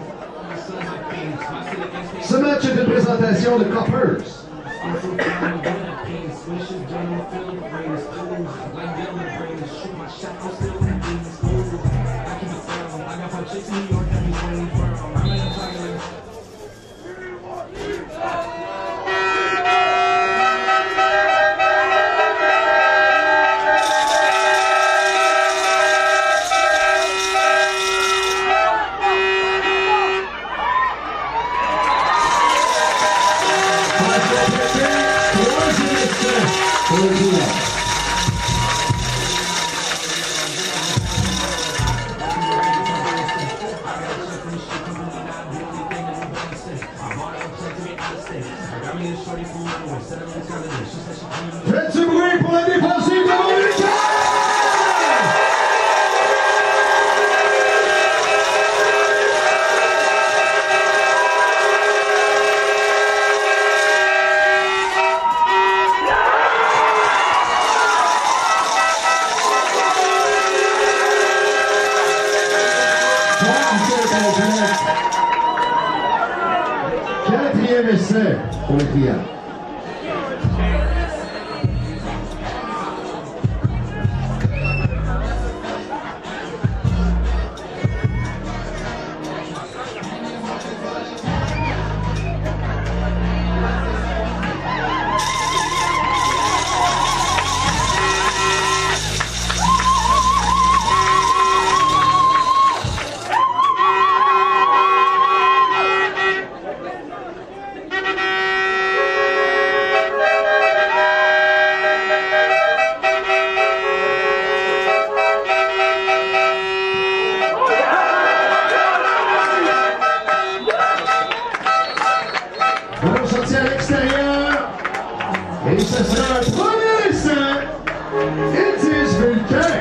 Ce match est une présentation de Coppers. Faites du bruit pour la défensive de Montréal! Quatrième essai pour les triades. À l'extérieur, et ce sera un premier essai. It is Vulcain.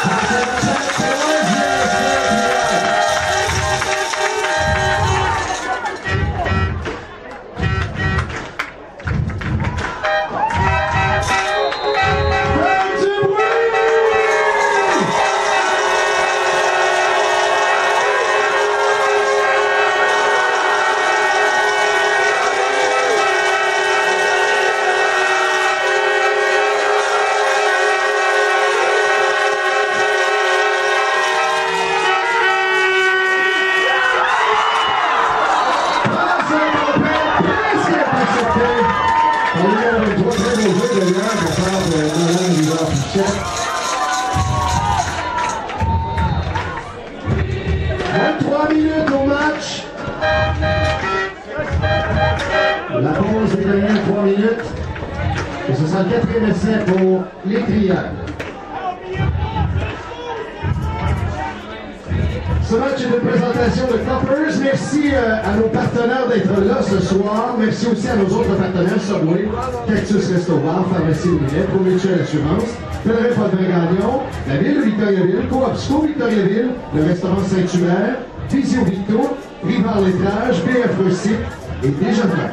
vingt-trois minutes au match. La pause est gagnée trois minutes. Et ce sera le quatrième essai pour les Triades. Ce match est une présentation de Coppers. Merci euh, à nos partenaires d'être là ce soir. Merci aussi à nos autres partenaires, Subway, Cactus Restaurant, Pharmacie Luminet, Pro Mutuelle Assurance, Pèlerin Pauvin Gagnon, la ville de Victoriaville, Coopsco Victoriaville, le restaurant Saint-Hubert, Visio Victo, Rivard Lettrage, B F Recycle et Desjardins.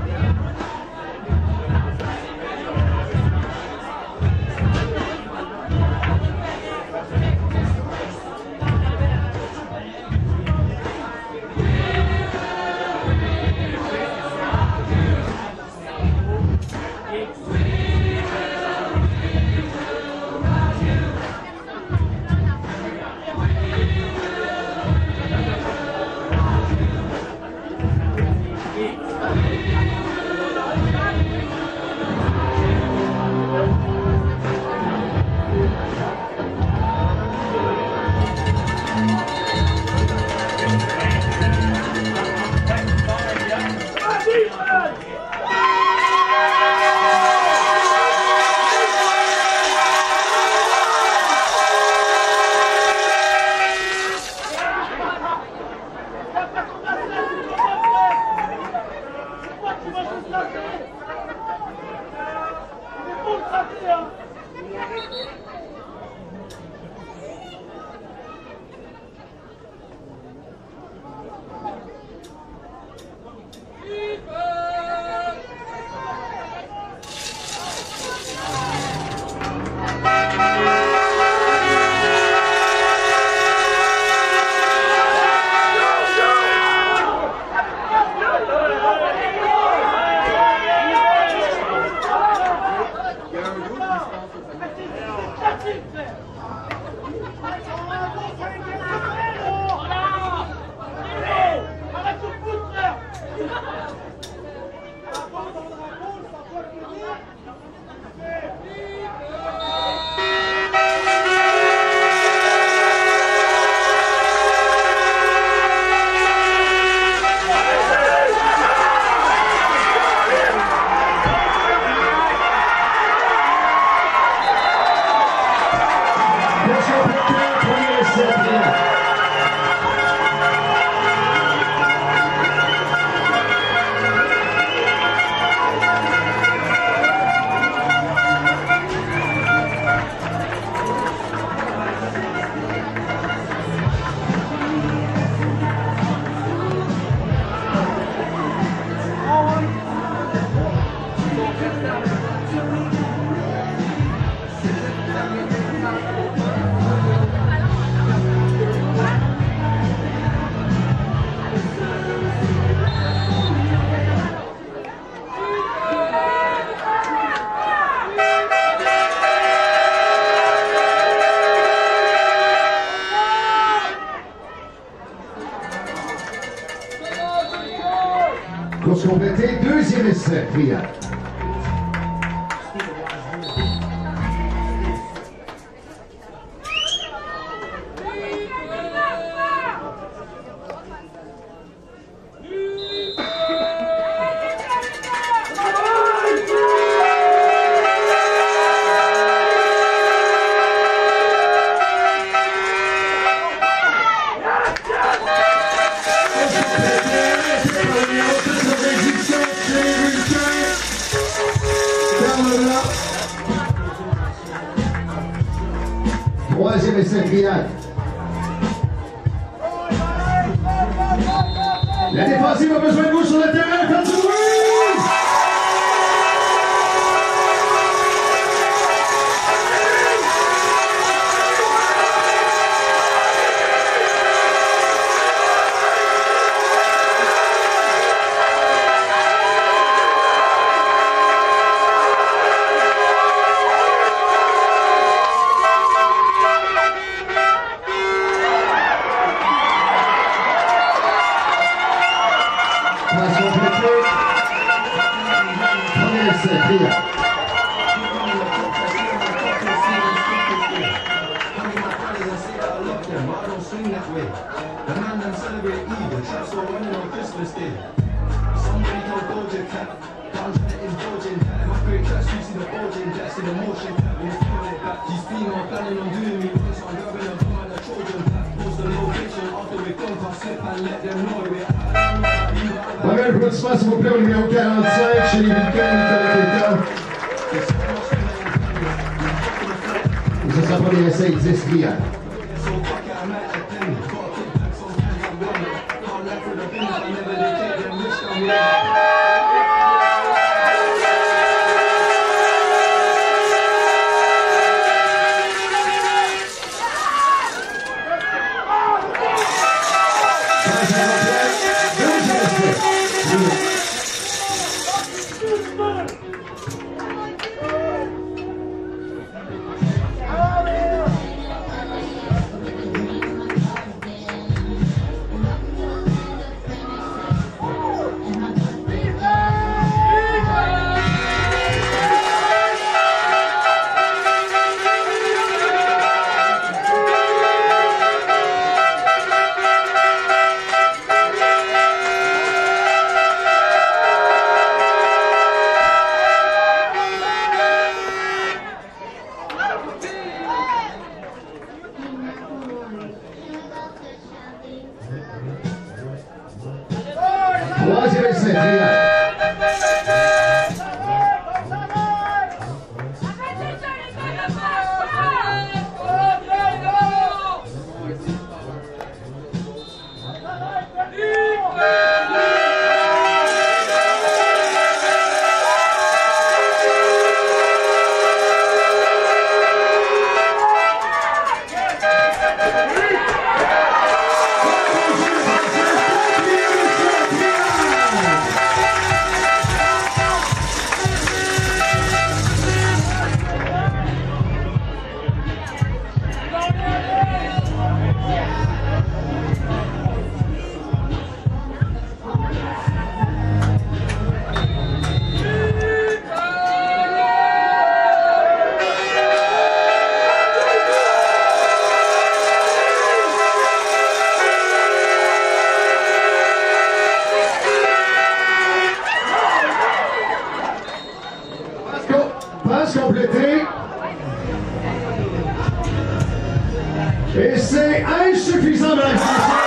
Course complétée, deuxième essai, Triade. Troisième essai, triade. La défensive a besoin de vous sur le terrain. Faites du bruit! Un applaudissement s'il vous plaît au numéro quarante-cinq chez les Vulcains, Nicolas. Ça sera pas des essais, dix triades. Troisième essai, triade. Passe complétée. Et c'est insuffisant, madame.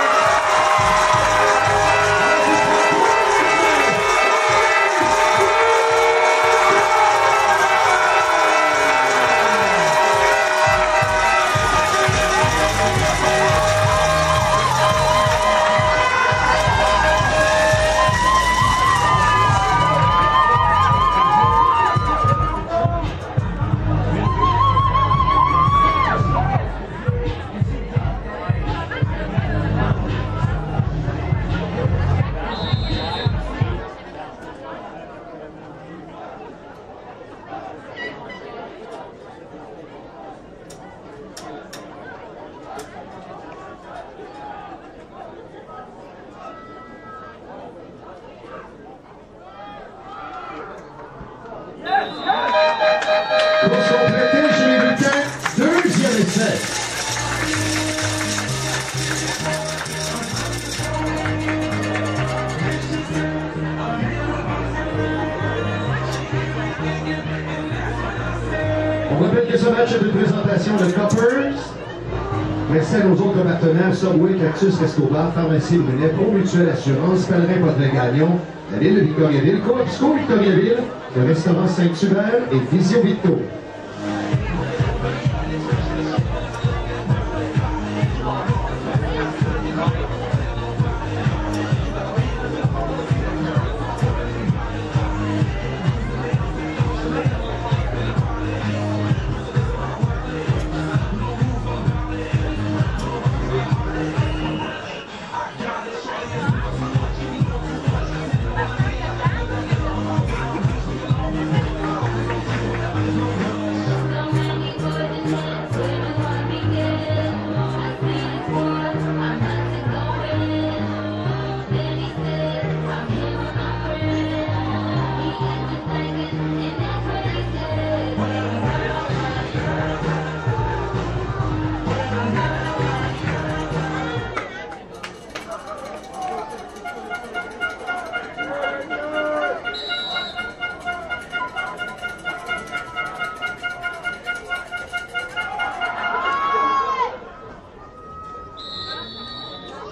Course complétée chez les Vulcains, deuxième essai. On rappelle que ce match est une présentation de Coppers, mais celle aux autres partenaires Subway, Cactus, Rescobar, Pharmacie Brunet, Pro Mutuelle Assurance, Pèlerin Portrait Gagnon, la ville de Victoriaville, Coopsco Victoriaville, le restaurant Saint-Hubert et Visio Vito.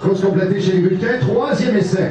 Course complétée chez les Vulcains, troisième essai.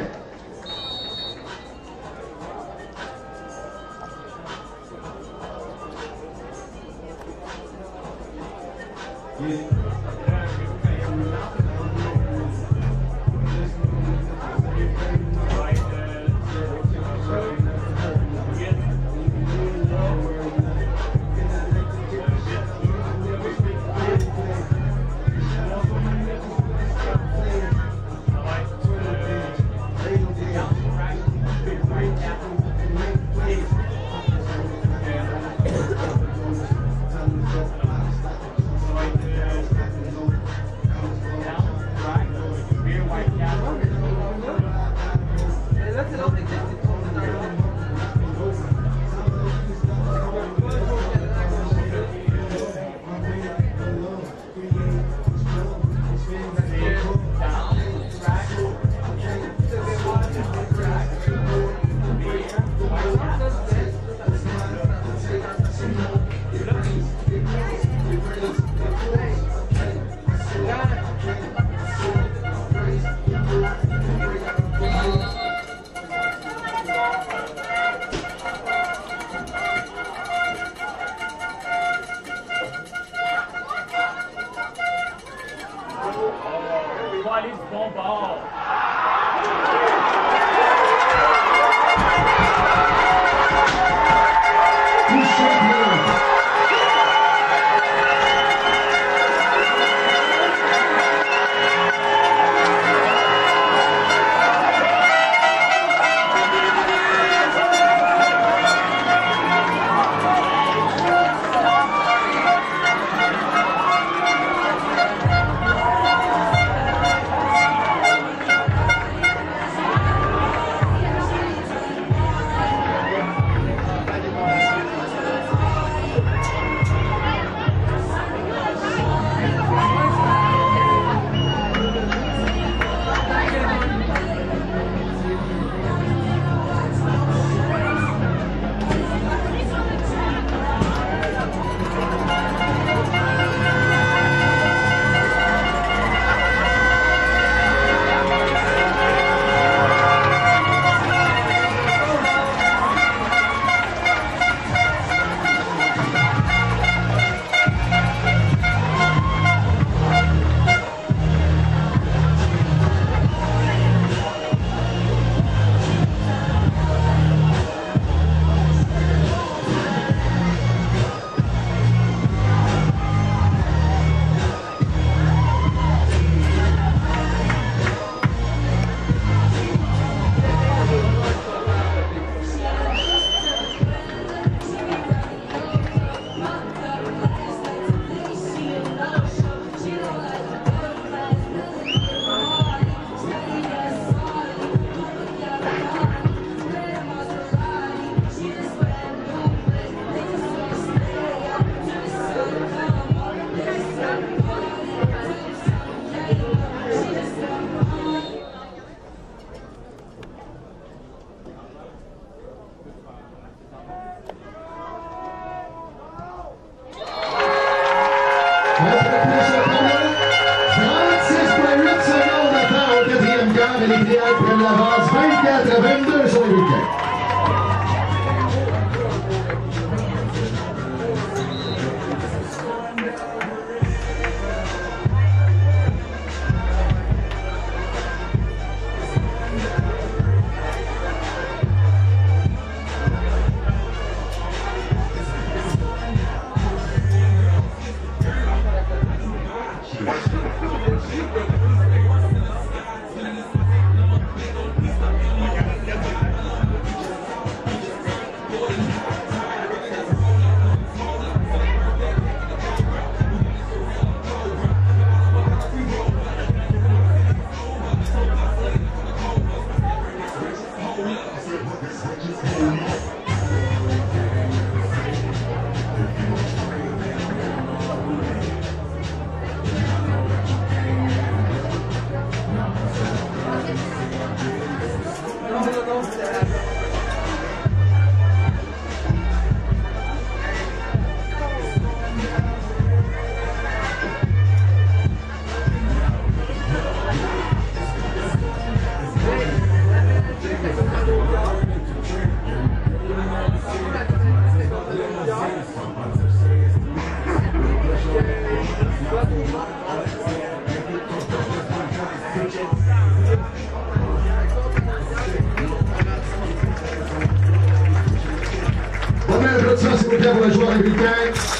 Les Triades prennent l'avance vingt-quatre à vingt-deux sur les Vulcains. les bulletins.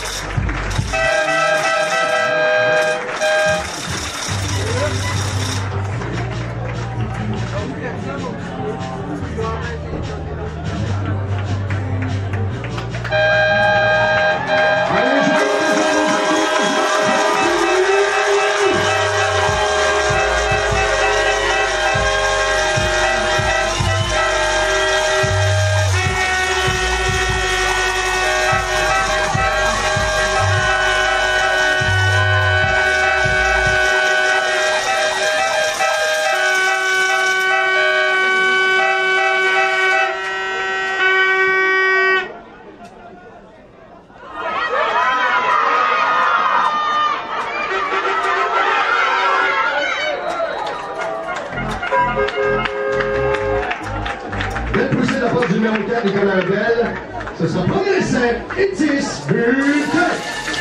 Belle poussée de la part du numéro quatre, Nicolas Rebelle. Ce sera premier essai et dix bulletins.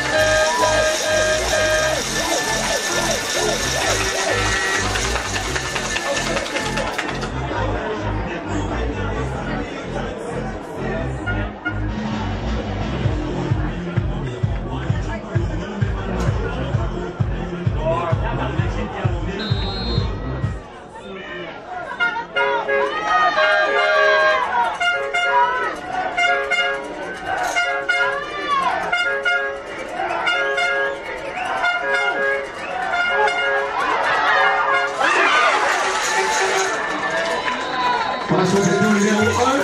Passons au numéro un.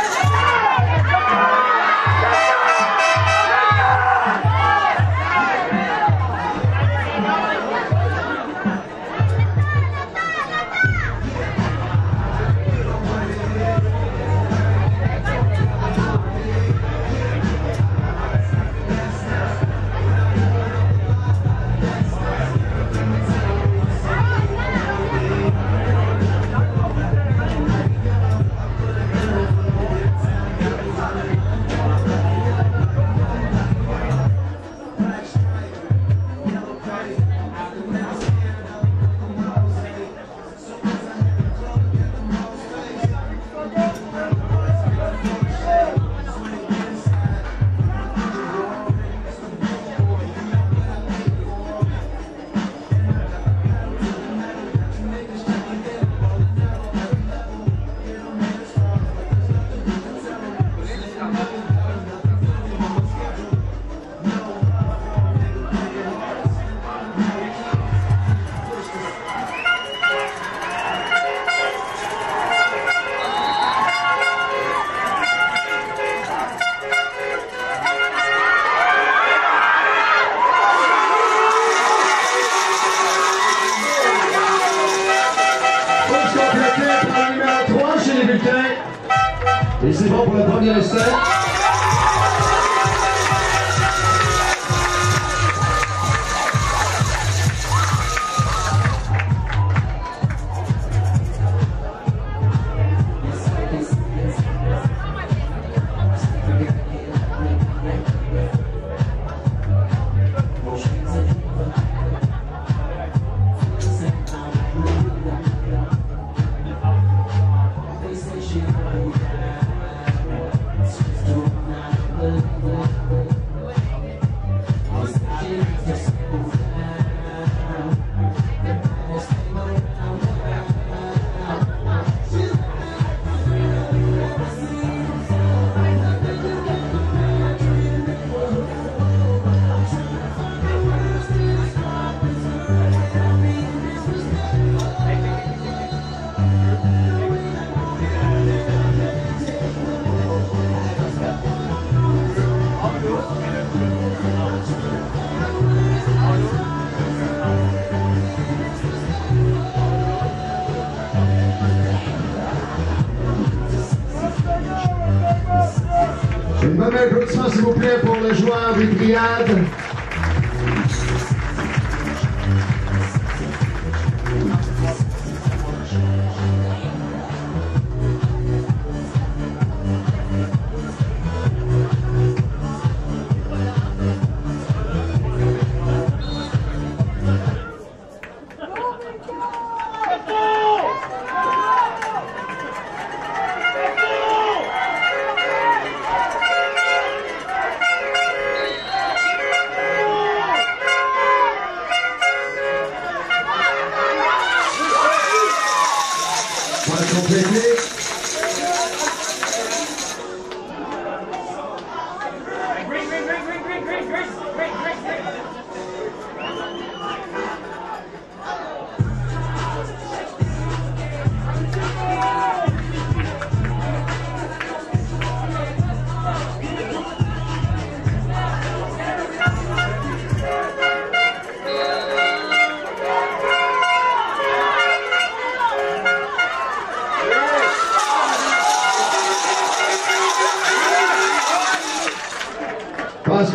Et c'est bon pour le premier essai. Une bonne applaudissement s'il vous plaît pour le joueur des Triades.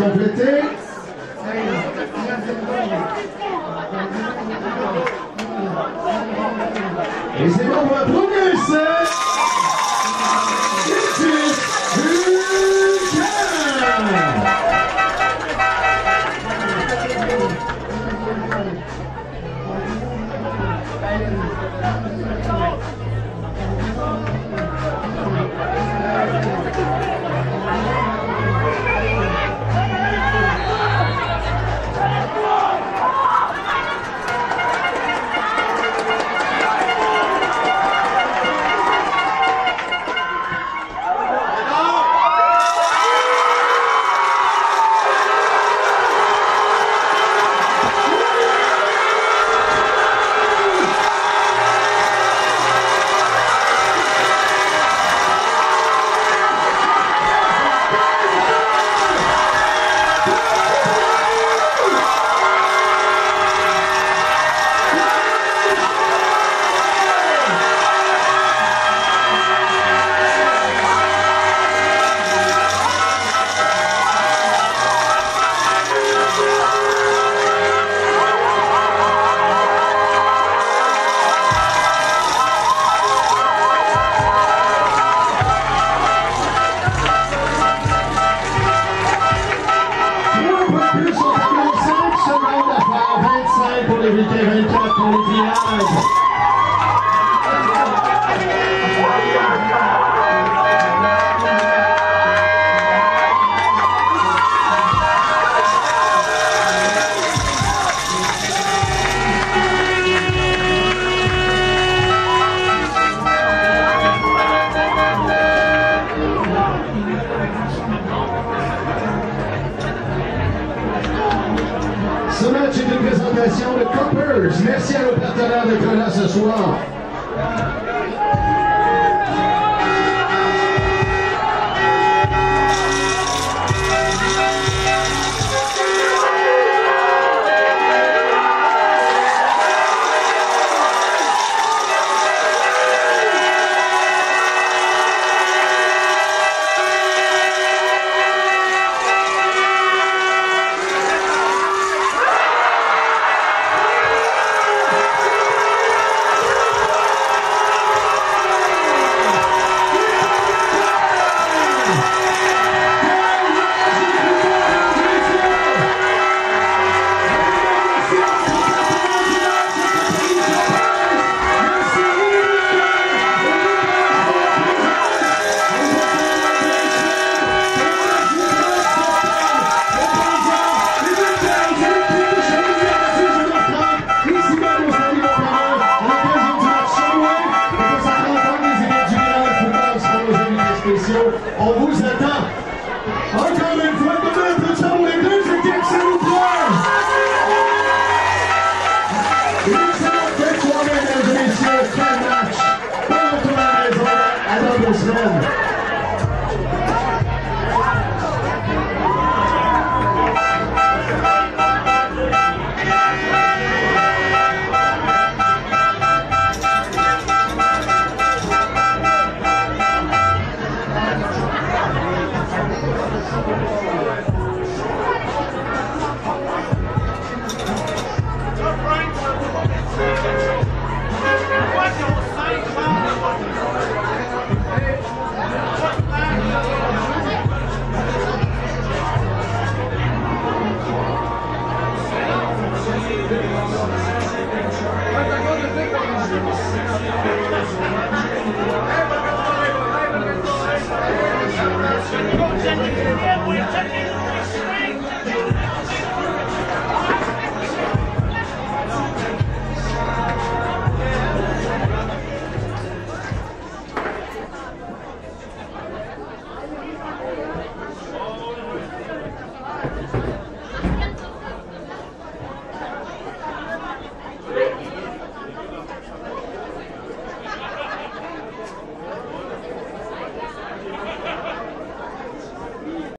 complété. Et c'est bon pour la première essai. vingt-quatre pour les triades. Ce match est une présentation de Coppers. Merci à nos partenaires d'être là ce soir. On vous attend. Encore une fois, demain, applaudissons pour les deux équipes, s'il vous plaît. Une excellente fête soirée, mesdames et messieurs. Quel match. Bon retour à la maison. À dans deux semaines. We're